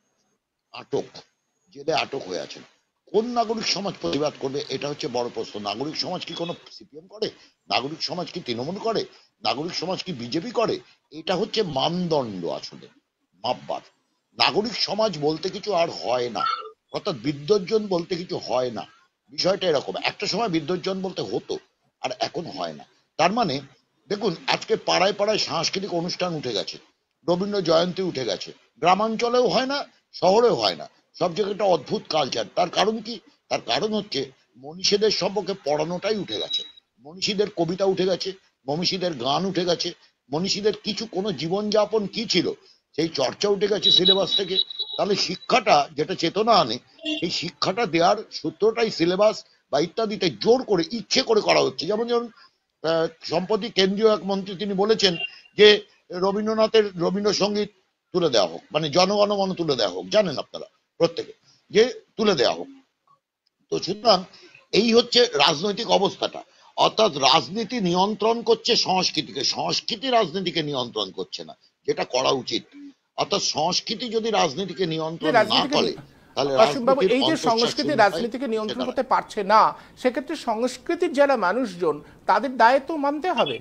আটক, জেলে আটক হয়ে আছেন। কোন নাগরিক সমাজ প্রতিবাদ করবে? এটা হচ্ছে বড় প্রশ্ন। নাগরিক সমাজ কি কোনো সিপিএম করে? নাগরিক সমাজ কি তৃণমূল করে? নাগরিক সমাজ কি বিজেপি করে? এটা হচ্ছে মানদণ্ড, আসলে মাপবার। নাগরিক সমাজ বলতে কিছু আর হয় না, অর্থাৎ বিদ্বজ্জন বলতে কিছু হয় না। বিষয়টা এরকম, একটা সময় বিদ্বজ্জন বলতে হতো, আর এখন হয় না। তার মানে দেখুন, আজকে পাড়ায় পাড়ায় সাংস্কৃতিক অনুষ্ঠান উঠে গেছে, রবীন্দ্র জয়ন্তী উঠে গেছে, গ্রামাঞ্চলেও হয় না, শহরেও হয় না, সব জায়গায় একটা অদ্ভুত কালচার। তার কারণ কি? তার কারণ হচ্ছে মনীষীদের সম্পর্কে পড়ানোটাই উঠে গেছে, মনীষীদের কবিতা উঠে গেছে, মনীষীদের গান উঠে গেছে, মনীষীদের কিছু কোনো জীবনযাপন কি ছিল সেই চর্চা উঠে গেছে সিলেবাস থেকে। তাহলে শিক্ষাটা যেটা চেতনা আনে, এই শিক্ষাটা দেওয়ার সূত্রটাই সিলেবাস বা ইত্যাদিতে জোর করে ইচ্ছে করে করা হচ্ছে। যেমন যেমন সম্প্রতি কেন্দ্রীয় এক মন্ত্রী তিনি বলেছেন যে রবীন্দ্রনাথের রবীন্দ্রসঙ্গীত তুলে দেওয়া হোক, মানে জনগণমন তুলে দেওয়া হোক, জানেন আপনারা প্রত্যেকে যে তুলে দেওয়া হোক। তো সুতরাং এই হচ্ছে রাজনৈতিক অবস্থাটা, অর্থাৎ রাজনীতি নিয়ন্ত্রণ করছে সংস্কৃতিকে, সংস্কৃতি রাজনীতিকে নিয়ন্ত্রণ করছে না, যেটা করা উচিত। অর্থাৎ সংস্কৃতি যদি রাজনীতিকে নিয়ন্ত্রণ না করে তাহলে অসীমবাবু, এই যে সংস্কৃতি রাজনীতিকে নিয়ন্ত্রণ করতে পারছে না, সেক্ষেত্রে সংস্কৃতির যারা মানুষজন তাদের দায় তো মানতে হবে।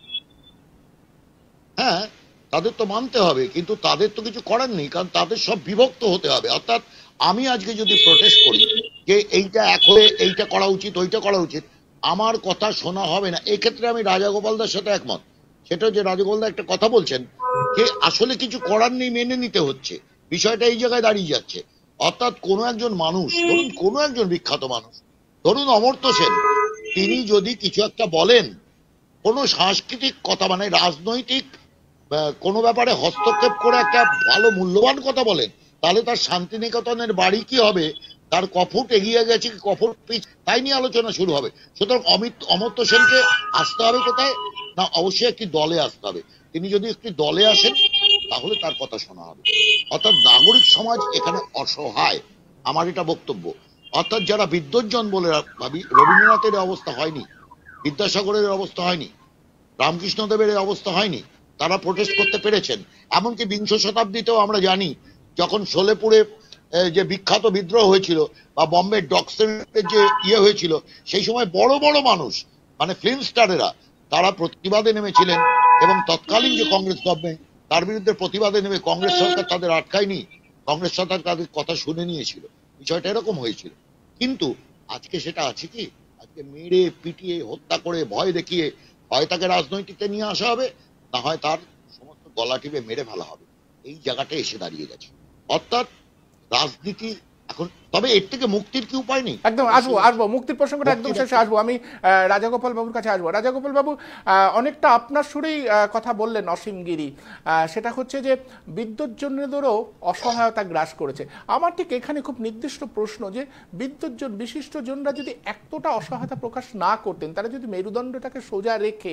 হ্যাঁ, তাদের তো মানতে হবে, কিন্তু তাদের তো কিছু করার নেই, কারণ তাদের সব বিভক্ত হতে হবে। অর্থাৎ আমি আজকে যদি প্রোটেস্ট করি যে এইটা এখন এইটা করা উচিত ওইটা করা উচিত, আমার কথা শোনা হবে না। এই ক্ষেত্রে আমি রাজাগোপালদার সাথে একমত। সেটা যে রাজাগোপালদা একটা কথা বলছেন যে আসলে কিছু করার নেই, মেনে নিতে হচ্ছে, বিষয়টা এই জায়গায় দাঁড়িয়ে যাচ্ছে। অর্থাৎ কোনো একজন মানুষ, ধরুন কোনো একজন বিখ্যাত মানুষ, ধরুন অমর্ত্য সেন, তিনি যদি কিছু একটা বলেন, কোনো সাংস্কৃতিক কথা মানে রাজনৈতিক কোনো ব্যাপারে হস্তক্ষেপ করে একটা ভালো মূল্যবান কথা বলেন, তাহলে তার শান্তিনিকেতনের বাড়ি কি হবে, তার কফুট এগিয়ে গেছে কি কফুট পিছ, তাই নিয়ে আলোচনা শুরু হবে। সুতরাং অমিত অমর্ত্য সেনকে আসতে হবে কোথায় না, অবশ্যই একটি দলে আসতে হবে। তিনি যদি একটি দলে আসেন তাহলে তার কথা শোনা হবে। অর্থাৎ নাগরিক সমাজ এখানে অসহায়, আমার এটা বক্তব্য। অর্থাৎ যারা বিদ্বজ্জন বলে ভাবি, রবীন্দ্রনাথের অবস্থা হয়নি, বিদ্যাসাগরের অবস্থা হয়নি, রামকৃষ্ণদেবের অবস্থা হয়নি, তারা প্রোটেস্ট করতে পেরেছেন। এমনকি বিংশ শতাব্দীতেও আমরা জানি যখন শোলেপুরে যে বিখ্যাত বিদ্রোহ হয়েছিল বা বম্বে ডকসের যে ইয়ে হয়েছিল, সেই সময় বড় বড় মানুষ মানে ফিল্ম স্টারেরা তারা প্রতিবাদে নেমেছিলেন, এবং তৎকালীন যে কংগ্রেস গভর্নমেন্ট তার বিরুদ্ধে প্রতিবাদে নেমে কংগ্রেস সরকার তাদের আটকায়নি, কংগ্রেস সরকার তাদের কথা শুনে নিয়েছিল। বিষয়টা এরকম হয়েছিল। কিন্তু আজকে সেটা আছে কি? আজকে মেরে পিটিয়ে হত্যা করে ভয় দেখিয়ে হয় তাকে রাজনৈতিকতে নিয়ে আসা হবে, না হয় তার সমস্ত গলা টিপে মেরে ফেলা হবে। এই জায়গাটা এসে দাঁড়িয়ে গেছে। অর্থাৎ রাজনীতি এখন, তবে এর থেকে মুক্তির কি উপায় নেই? একদম আসবো আসবো মুক্তির প্রসঙ্গটা একদম শেষে আসবো। আমি রাজাগোপাল বাবুর কাছে আসবো। রাজাগোপাল বাবু, অনেকটা আপনার সুরেই কথা বললেন অসীম গিরি, সেটা হচ্ছে যে বিদ্যুৎজনেদেরও অসহায়তা গ্রাস করেছে। আমার ঠিক এখানে খুব নির্দিষ্ট প্রশ্ন যে বিদ্যুৎজন বিশিষ্টজনরা যদি এতটা অসহায়তা প্রকাশ না করতেন, তারা যদি মেরুদণ্ডটাকে সোজা রেখে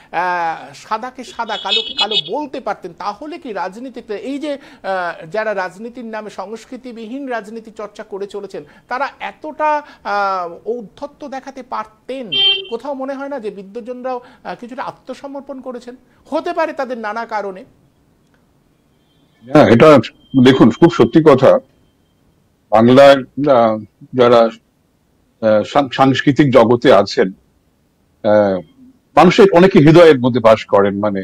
সাদাকে সাদা কালোকে কালো বলতে পারতেন, তাহলে কি রাজনীতিতে এই যে যারা রাজনীতির নামে সংস্কৃতিবিহীন রাজনীতি চর্চা করে চলেছেন তারা এতটা ঔদ্ধত্য দেখাতে পারতেন? কোথাও মনে হয় না যে বিদ্যুৎজনরাও কিছুটা আত্মসমর্পণ করেছেন? হতে পারে তাদের নানা কারণে। হ্যাঁ, এটা দেখুন খুব সত্যি কথা। বাংলার যারা সাংস্কৃতিক জগতে আছেন, মানুষের অনেকে হৃদয়ের মধ্যে বাস করেন, মানে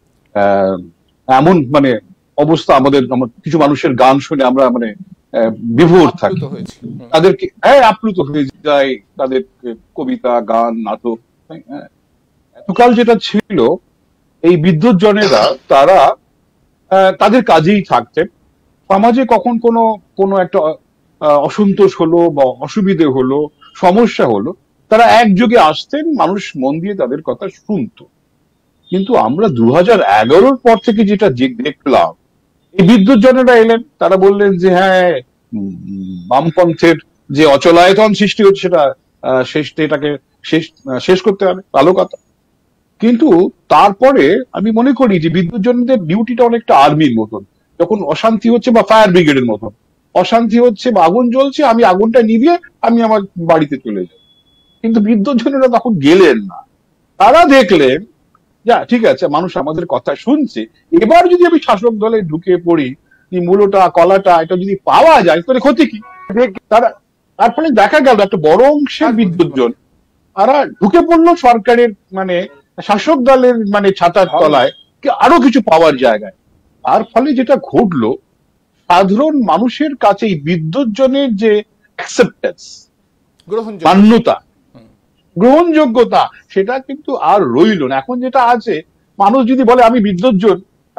এমন মানে অবস্থা আমাদের, কিছু মানুষের গান শুনে আমরা মানে বিভোর থাকি, তাদেরকে হ্যাঁ আপ্লুত হয়ে যায়, তাদের কবিতা গান নাটক। এতকাল যেটা ছিল, এই বিদ্যুৎজনেরা তারা তাদের কাজেই থাকতেন। সমাজে কখন কোনো কোনো একটা অসন্তোষ হলো বা অসুবিধে হলো, সমস্যা হলো, তারা একযোগে আসতেন, মানুষ মন দিয়ে তাদের কথা শুনতো। কিন্তু আমরা দু হাজার এগারোর পর থেকে যেটা দেখলাম, এই বিদ্যুৎজনেরা এলেন, তারা বললেন যে হ্যাঁ বামপন্থের যে অচলায়তন সৃষ্টি হচ্ছে সেটা শেষ, এটাকে শেষ শেষ করতে হবে, ভালো কথা। কিন্তু তারপরে আমি মনে করি যে বিদ্যুৎজনদের ডিউটিটা অনেকটা আর্মির মতন। যখন অশান্তি হচ্ছে বা ফায়ার ব্রিগেডের মতন, অশান্তি হচ্ছে বা আগুন জ্বলছে, আমি আগুনটা নিভিয়ে আমি আমার বাড়িতে চলে যাই। কিন্তু বিদ্যুৎজনেরা তখন গেলেন না, তারা দেখলেন যা ঠিক আছে মানুষ আমাদের কথা শুনছে, এবার যদি আমি শাসক দলে ঢুকে পড়ি, মূলটা কলাটা এটা যদি পাওয়া যায় তাহলে ক্ষতি কি? তারা তার ফলে দেখা গেল একটা বড় অংশের বিদ্যুৎজন তারা ঢুকে পড়লো সরকারের মানে শাসক দলের মানে ছাতার তলায় আরো কিছু পাওয়ার জায়গায়। তার ফলে যেটা ঘটলো, সাধারণ মানুষের কাছে এই বিদ্যুৎজনের যে অ্যাকসেপ্টেন্স, মান্যতা, গ্রহণযোগ্যতা, সেটা কিন্তু আর রইল না। এখন যেটা আছে, মানুষ যদি বলে আমি বিদ্যুৎজন,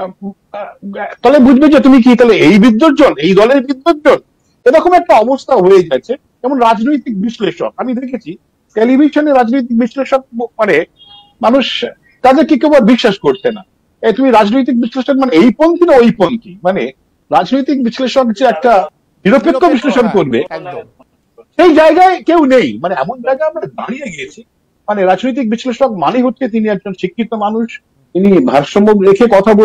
তাহলে বুঝবে যে তুমি কি তাহলে এই বিদ্যুৎজন, এই দলের বিদ্যুৎজন, এরকম একটা অবস্থা হয়ে গেছে। যেমন রাজনৈতিক বিশ্লেষক আমি দেখেছি, টেলিভিশনে রাজনৈতিক বিশ্লেষক মানে মানুষ তাদেরকে কেউ বিশ্বাস করতে না। তুমি রাজনৈতিক বিশ্লেষক মানে এই পন্থী না ওই পন্থী, মানে রাজনৈতিক বিশ্লেষক যে একটা নিরপেক্ষ বিশ্লেষণ করবে সেই জায়গায় কেউ নেই। মানে এমন জায়গায় আমরা দাঁড়িয়ে গিয়েছি, মানে রাজনৈতিক বিশ্লেষক মানে হচ্ছে তিনি একজন শিক্ষিত মানুষ, তিনি ভারসাম্য রেখে কথা বলবেন,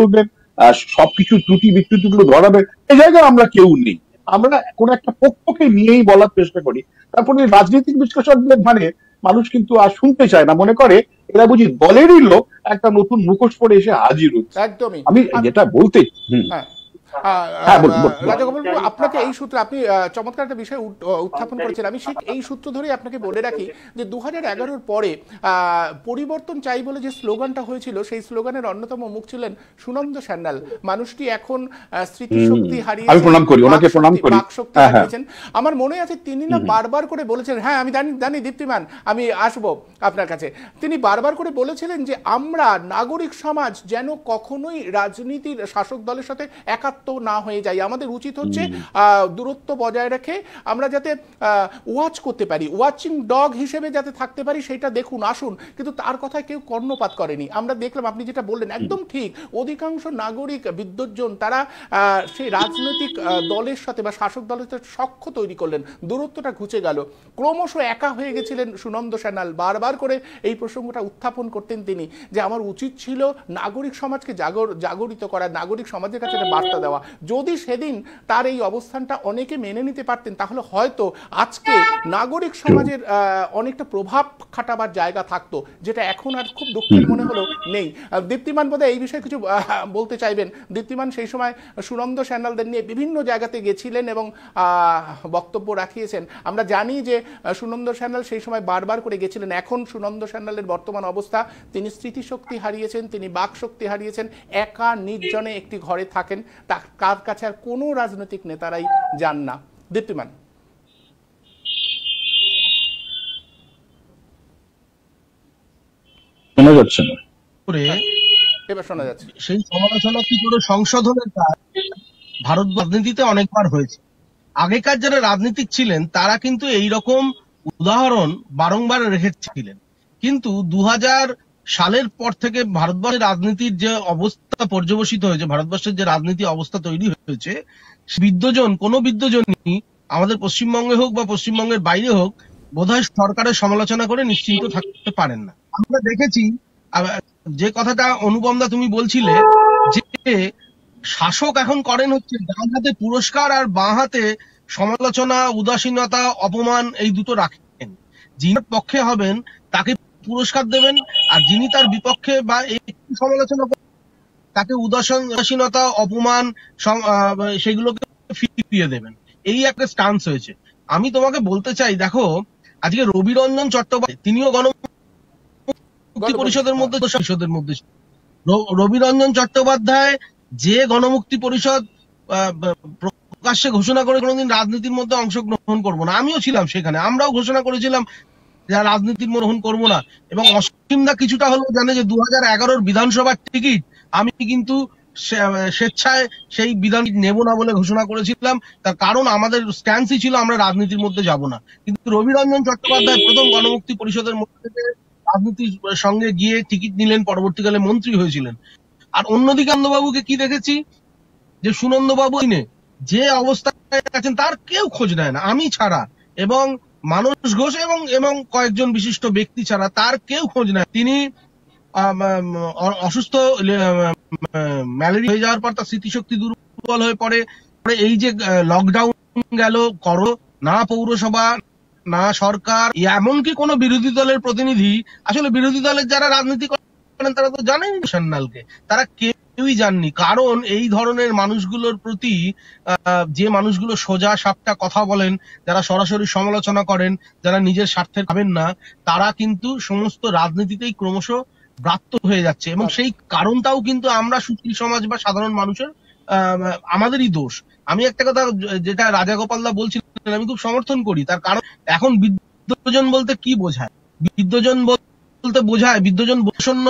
আহ, সবকিছু ত্রুটি বিচ্যুতিগুলো ধরাবে, এই জায়গায় আমরা কেউ নেই। আমরা কোন একটা পক্ষকে নিয়েই বলার চেষ্টা করি, তারপরে রাজনৈতিক বিশ্লেষকদের মানে মানুষ কিন্তু আর শুনতে চায় না, মনে করে এরা বুঝি দলেরই লোক, একটা নতুন মুখোশ পরে এসে হাজির হচ্ছে। একদমই। আমি যেটা বলতে হুম হ্যাঁ হ্যাঁ বলুন, বলুন। রাজাগোপাল বাবু, আপনাকে এই সূত্রে আপনি আহ, চমৎকার একটা বিষয় উত- উত্থাপন করেছেন। আমি ঠিক এই সূত্র ধরেই আপনাকে বলে রাখি যে দু হাজার এগারোর পরে আহ, পরিবর্তন চাই বলে যে স্লোগানটা হয়েছিল, সেই স্লোগানের অন্যতম মুখ ছিলেন সুনন্দ সান্যাল। মানুষটি এখন আহ, স্মৃতিশক্তি হুম, হারিয়েছেন, আমি প্রণাম করি, ওনাকে প্রণাম বাকশক্তি- করি। বাকশক্তি হ্যাঁ, হ্যাঁ। হারিয়েছেন। আমার মনে আছে তিনি না বারবার করে বলেছেন, হ্যাঁ আমি জানি জানি দীপ্তিমান, আমি আসবো আপনার কাছে। তিনি বারবার করে বলেছিলেন যে আমরা নাগরিক সমাজ যেন কখনোই রাজনীতির শাসক দলের সাথে একাত্ম না হয়ে যাই। আমাদের উচিত হচ্ছে আহ, দূরত্ব বজায় রেখে আমরা যাতে ওয়াচ করতে পারি, ওয়াচিং ডগ হিসেবে যাতে থাকতে পারি, সেটা দেখুন আসুন। কিন্তু তার কথায় কেউ কর্ণপাত করেনি। আমরা দেখলাম আপনি যেটা বললেন একদম ঠিক, অধিকাংশ নাগরিক বিদ্যুৎজন তারা আহ, সেই রাজনৈতিক আহ, দলের সাথে বা শাসক দলের সাথে সখ্য তৈরি করলেন, দূরত্বটা ঘুচে গেল, ক্রমশ একা হয়ে গেছিলেন সুনন্দ সান্যাল। বারবার করে এই প্রসঙ্গটা উত্থাপন করতেন তিনি, যে আমার উচিত ছিল নাগরিক সমাজকে জাগর জাগরিত করা, নাগরিক সমাজের কাছে একটা বার্তা দেওয়া। যদি সেদিন তার এই অবস্থানটা অনেকে মেনে নিতে পারতেন, তাহলে হয়তো আজকে নাগরিক সমাজের আহ, অনেকটা প্রভাব খাটাবার জায়গা থাকতো, যেটা এখন আর খুব দুঃখের মনে হলো নেই। আহ, দীপ্তিমান বোধহয় এই বিষয়ে কিছু আহ, বলতে চাইবেন। দীপ্তিমান সেই সময় সুনন্দ সান্যালদের নিয়ে বিভিন্ন জায়গাতে গেছিলেন এবং আহ, বক্তব্য রাখিয়েছেন। আমরা জানি যে আহ, সুনন্দ সান্যাল সেই সময় বারবার করে গেছিলেন। এখন সুনন্দ সান্যালের বর্তমান অবস্থা, তিনি স্মৃতিশক্তি হারিয়েছেন, তিনি বাকশক্তি হারিয়েছেন, একা নির্জনে একটি ঘরে থাকেন, তার কার কাছে আর কোনো রাজনৈতিক নেতারাই যান না। দীপ্তিমান, শোনা যাচ্ছে না? করে এবার শোনা যাচ্ছে। সেই সমালোচনা কি করে সংশোধনের কাজ ভারত রাজনীতিতে অনেকবার হয়েছে। আগেকার যারা রাজনীতিক ছিলেন তারা কিন্তু এই রকম উদাহরণ বারংবার রেখেছিলেন, কিন্তু দু হাজার সালের পর থেকে ভারতবর্ষের রাজনীতির যে অবস্থা পর্যবসিত হয়েছে, ভারতবর্ষের যে রাজনীতি অবস্থা তৈরি হয়েছে, বিদ্যজন কোনো বিদ্যজনই আমাদের পশ্চিমবঙ্গে হোক বা পশ্চিমবঙ্গের বাইরে হোক বোধহয় সরকারের সমালোচনা করে নিশ্চিন্ত থাকতে পারেন না। আমরা দেখেছি আহ, যে কথাটা অনুপমদা তুমি বলছিলে, যে শাসক এখন করেন হচ্ছে ডান হাতে পুরস্কার আর বাঁ হাতে সমালোচনা, উদাসীনতা, অপমান, এই দুটো রাখেন। যিনি পক্ষে হবেন তাকে পুরস্কার দেবেন, আর যিনি তার বিপক্ষে বা একটু সমালোচনা করবেন তাকে উদাসীন উদাসীনতা, অপমান সম- আহ, সেগুলোকে ফিরিয়ে দেবেন। এই একটা স্টান্স হয়েছে। আমি তোমাকে বলতে চাই, দেখো আজকে রবি রঞ্জন চট্টোপাধ্যায় তিনিও গণমুক্তি পরিষদের মধ্যে পরিষদের মধ্যে ছিলেন। র- রবি রঞ্জন চট্টোপাধ্যায় যে গণমুক্তি পরিষদ আহ, প্রকাশ্যে ঘোষণা করে কোনোদিন রাজনীতির মধ্যে অংশগ্রহণ করবো না, আমিও ছিলাম সেখানে, আমরাও ঘোষণা করেছিলাম যে রাজনীতির মধ্যে গ্রহণ করবো না। এবং অসীমদা কিছুটা হলেও জানে যে দু হাজার এগারোর বিধানসভার টিকিট আমি কিন্তু সে- স্বেচ্ছায় সেই বিধান নেব না বলে ঘোষণা করেছিলাম। তার কারণ আমাদের স্ট্যান্সই ছিল আমরা রাজনীতির মধ্যে যাব না। কিন্তু রবি রঞ্জন চট্টোপাধ্যায় প্রথম গণমুক্তি পরিষদের মধ্যে থেকে রাজনীতির সঙ্গে গিয়ে টিকিট নিলেন, পরবর্তীকালে মন্ত্রী হয়েছিলেন। আর অন্যদিকে আনন্দবাবুকে কি দেখেছি, যে সুনন্দবাবু যে অবস্থায় আছেন তার কেউ খোঁজ নেয় না, আমি ছাড়া, এবং মানস ঘোষ এবং এবং কয়েকজন বিশিষ্ট ব্যক্তি ছাড়া তার কেউ খোঁজ নেয়। তিনি আম, আম, অ- অসুস্থ, ম্যালেরিয়া হয়ে যাওয়ার পর তার স্মৃতিশক্তি দুর্বল হয়ে পড়ে। পরে এই যে লকডাউন গেল, করো না পৌরসভা না সরকার, এমনকি কোনো বিরোধী দলের প্রতিনিধি, আসলে বিরোধী দলের যারা রাজনীতি করেন তারা তো জানেন সান্যালকে, তারা কেউই জাননি। কারণ এই ধরনের মানুষগুলোর প্রতি আহ, যে মানুষগুলো সোজা সাপটা কথা বলেন, যারা সরাসরি সমালোচনা করেন, যারা নিজের স্বার্থে ভাবেন না, তারা কিন্তু সমস্ত রাজনীতিতেই ক্রমশ ব্রাত্য হয়ে যাচ্ছে। এবং সেই কারণটাও কিন্তু আমরা সুশীল সমাজ বা সাধারণ মানুষের আহ, আমাদেরই দোষ। আমি একটা কথা যেটা রাজাগোপালদা বলছিলেন আমি খুব সমর্থন করি, তার কারণ এখন বিদ্যজন বলতে কি বোঝায়? বিদ্যজন বলতে বোঝায় বিদ্যজন বসন্ন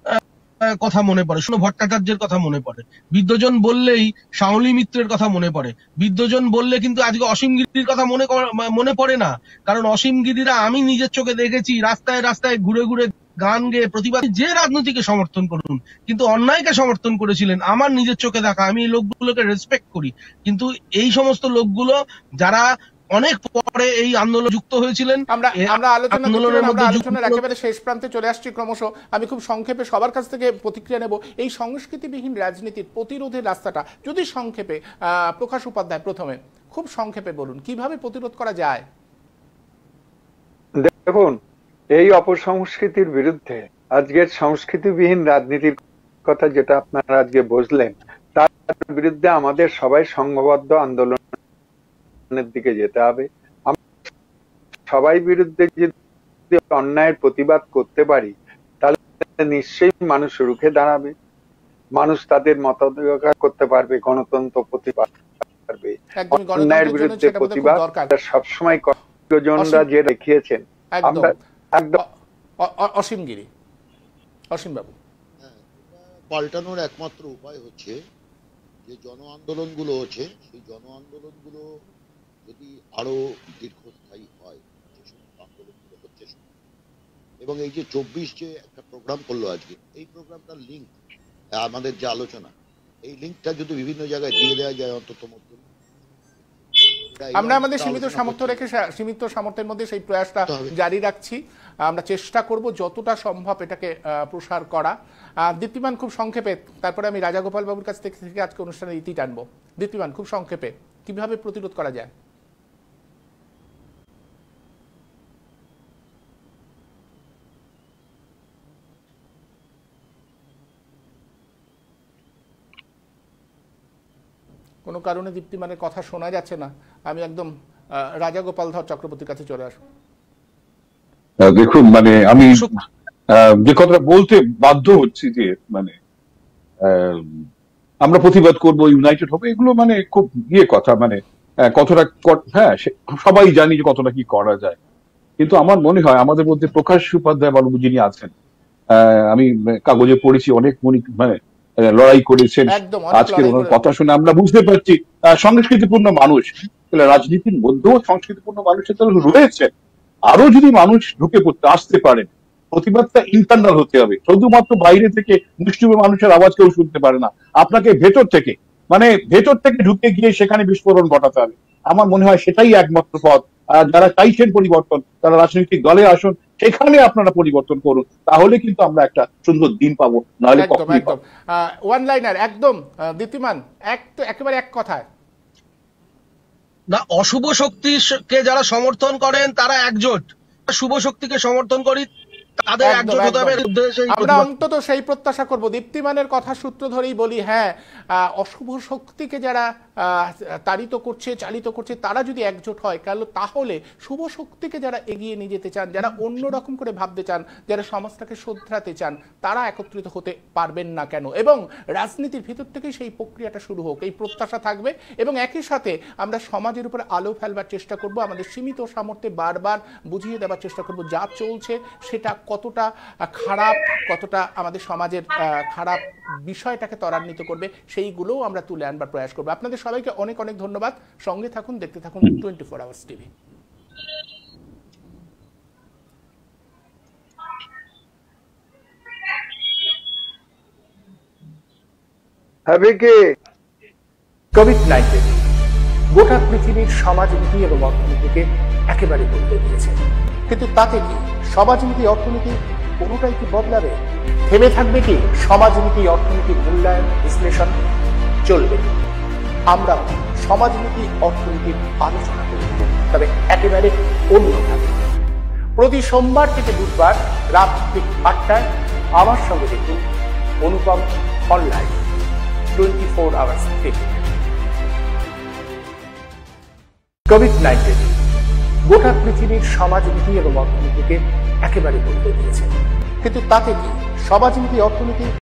কথা মনে পড়ে, শোনো ভট্টাচার্যের কথা মনে পড়ে। বিদ্যজন বললেই শাওলি মিত্রের কথা মনে পড়ে। বিদ্যজন বললে কিন্তু আজকে অসীম গিরির কথা মনে মনে পড়ে না, কারণ অসীম গিরিরা আমি নিজের চোখে দেখেছি রাস্তায় রাস্তায় ঘুরে ঘুরে গান গেয়ে প্রতিবাদ, যে রাজনীতিকে সমর্থন করুন কিন্তু অন্যায়কে সমর্থন করেছিলেন, আমার নিজের চোখে দেখা। আমি এই লোকগুলোকে রেসপেক্ট করি, কিন্তু এই সমস্ত লোকগুলো যারা অনেক পরে এই আন্দোলন যুক্ত হয়েছিলেন। আমরা আমরা আলোচনা আন্দোলনের আমরা মধ্যে আলোচনার যুক্ত- একেবারে শেষ প্রান্তে চলে আসছি ক্রমশ। আমি খুব সংক্ষেপে সবার কাছ থেকে প্রতিক্রিয়া নেব। এই সংস্কৃতিবিহীন রাজনীতির প্রতিরোধের রাস্তাটা যদি সংক্ষেপে আহ, প্রকাশ উপাধ্যায় প্রথমে খুব সংক্ষেপে বলুন কিভাবে প্রতিরোধ করা যায়। দেখুন, এই অপসংস্কৃতির বিরুদ্ধে আজকের সংস্কৃতিবিহীন রাজনীতির কথা যেটা আপনারা আজকে বুঝলেন, তার বিরুদ্ধে আমাদের সবাই সংঘবদ্ধ আন্দোলনের দিকে যেতে হবে। আমরা সবাই বিরুদ্ধে যদি অন্যায়ের প্রতিবাদ করতে পারি তাহলে নিশ্চয়ই মানুষ রুখে দাঁড়াবে, মানুষ তাদের মতাধিকার করতে পারবে, গণতন্ত্র প্রতিবাদ পারবে। একদমই গণতন্ত্রের অন্যায়ের জন্য বিরুদ্ধে সেটা বোধহয় খুব প্রতিবাদ দরকার। সবসময় কর্মজনরা অসীম- যে দেখিয়েছেন, একদম আমরা একদম অ- অ- অ- অসীম গিরি, অসীম বাবু। হ্যাঁ, এটা পাল্টানোর একমাত্র উপায় হচ্ছে যে জন আন্দোলনগুলো হচ্ছে সেই জন আন্দোলনগুলো যদি আরো দীর্ঘস্থায়ী হয়, যে সমস্ত আন্দোলনগুলো হচ্ছে এবং এই যে চব্বিশ যে একটা প্রোগ্রাম করলো আজকে, এই প্রোগ্রামটার লিঙ্ক আমাদের যে আলোচনা, এই লিঙ্কটা যদি বিভিন্ন জায়গায় দিয়ে দেওয়া যায় অন্তত মধ্যে আমরা আমাদের সীমিত সামর্থ্য রেখে সা- সীমিত সামর্থ্যের মধ্যে সেই প্রয়াসটা হবে। জারি রাখছি। আমরা চেষ্টা করব যতটা সম্ভব এটাকে আহ, প্রসার করা। আহ, দীপ্তিমান খুব সংক্ষেপে, তারপরে আমি রাজাগোপাল বাবুর কাছ থেকে থেকে আজকে অনুষ্ঠানের ইতি টানবো। দীপ্তিমান খুব সংক্ষেপে কিভাবে প্রতিরোধ করা যায়। কোনো কারণে দীপ্তিমানের কথা শোনা যাচ্ছে না। আমি একদম আহ, রাজাগোপাল ধর চক্রবর্তীর কাছে চলে আসবো। আহ, দেখুন, মানে আমি আহ, যে কথাটা বলতে বাধ্য হচ্ছি যে মানে আহ, আমরা প্রতিবাদ করব, ইউনাইটেড হবে, এগুলো মানে খুব ইয়ে কথা, মানে আহ, কতটা ক- হ্যাঁ সে- সবাই জানি যে কতটা কি করা যায়, কিন্তু আমার মনে হয় আমাদের মধ্যে প্রকাশ উপাধ্যায় বাবু যিনি আছেন, আহ, আমি কাগজে পড়েছি অনেক উনি মানে আহ, লড়াই করেছেন। একদম, অনেক আজকের লড়াই ওনার করে- কথা শুনে আমরা বুঝতে পারছি আহ, সংস্কৃতিপূর্ণ মানুষ, তাহলে রাজনীতির মধ্যেও সংস্কৃতিপূর্ণ মানুষের তো রয়েছে। আরো যদি মানুষ ঢুকে পড়তে আসতে পারেন, প্রতিবাদটা ইন্টারনাল হতে হবে, শুধুমাত্র বাইরে থেকে মুষ্টিমেয় মানুষের আওয়াজ কেউ শুনতে পারে না, আপনাকে ভেতর থেকে মানে ভেতর থেকে ঢুকে গিয়ে সেখানে বিস্ফোরণ ঘটাতে হবে। আমার মনে হয় সেটাই একমাত্র পথ। আর যারা চাইছেন পরিবর্তন, তারা রাজনৈতিক দলে আসুন, সেখানে আপনারা পরিবর্তন করুন, তাহলে কিন্তু আমরা একটা সুন্দর দিন পাবো, নাহলে একদম কখনোই একদম পাবো না। ওয়ান লাইনার একদম আহ, দীপ্তিমান এক তো একেবারে এক কথায়। না, অশুভ শক্তিকে যারা সমর্থন করেন তারা একজোট, শুভ শক্তিকে সমর্থন করি তাদের একদম, একজোট হতে হবে। একদম। এর উদ্দেশ্যে এই আমরা প্রতিবাদ। অন্তত সেই প্রত্যাশা করব। দীপ্তিমানের কথা সূত্র ধরেই বলি, হ্যাঁ, আহ, অশুভ শক্তিকে যারা আহ, তাড়িত করছে, চালিত করছে, তারা যদি একজোট হয় কাল, তাহলে শুভ শক্তিকে যারা এগিয়ে নিয়ে যেতে চান, যারা অন্য রকম করে ভাবতে চান, যারা সমাজটাকে শোধরাতে চান, তারা একত্রিত হতে পারবেন না কেন? এবং রাজনীতির ভিতর থেকেই সেই প্রক্রিয়াটা শুরু হোক, এই প্রত্যাশা থাকবে। এবং একই সাথে আমরা সমাজের উপরে আলো ফেলবার চেষ্টা করব, আমাদের সীমিত সামর্থ্যে বারবার বুঝিয়ে দেওয়ার চেষ্টা করব যা চলছে সেটা কতটা খারাপ, কতটা আমাদের সমাজের আহ, খারাপ বিষয়টাকে ত্বরান্বিত করবে, সেইগুলোও আমরা তুলে আনবার প্রয়াস করবো। আপনাদের সবাইকে অনেক অনেক ধন্যবাদ। সঙ্গে থাকুন, দেখতে থাকুন টোয়েন্টি ফোর আওয়ার্স টিভি। হবে কি কোভিড নাইন্টিন গোটা পৃথিবীর সমাজনীতি এবং অর্থনীতিকে একেবারে বদলে দিয়েছে, কিন্তু তাতে কি সমাজনীতি অর্থনীতি কোনোটাই কি বদলাবে? থেমে থাকবে কি সমাজনীতি অর্থনীতির মূল্যায়ন বিশ্লেষণ? চলবে। আমরা সমাজনীতি অর্থনীতির আলোচনা করব, তবে একেবারে অন্যভাবে। প্রতি সোমবার থেকে বুধবার রাত ঠিক আটটায় আমার সঙ্গে দেখুন Anupam online twenty four hours TV. COVID nineteen গোটা পৃথিবীর সমাজনীতি এবং অর্থনীতিকে একেবারে বদলে দিয়েছে, কিন্তু তাতে কি সমাজনীতি অর্থনীতি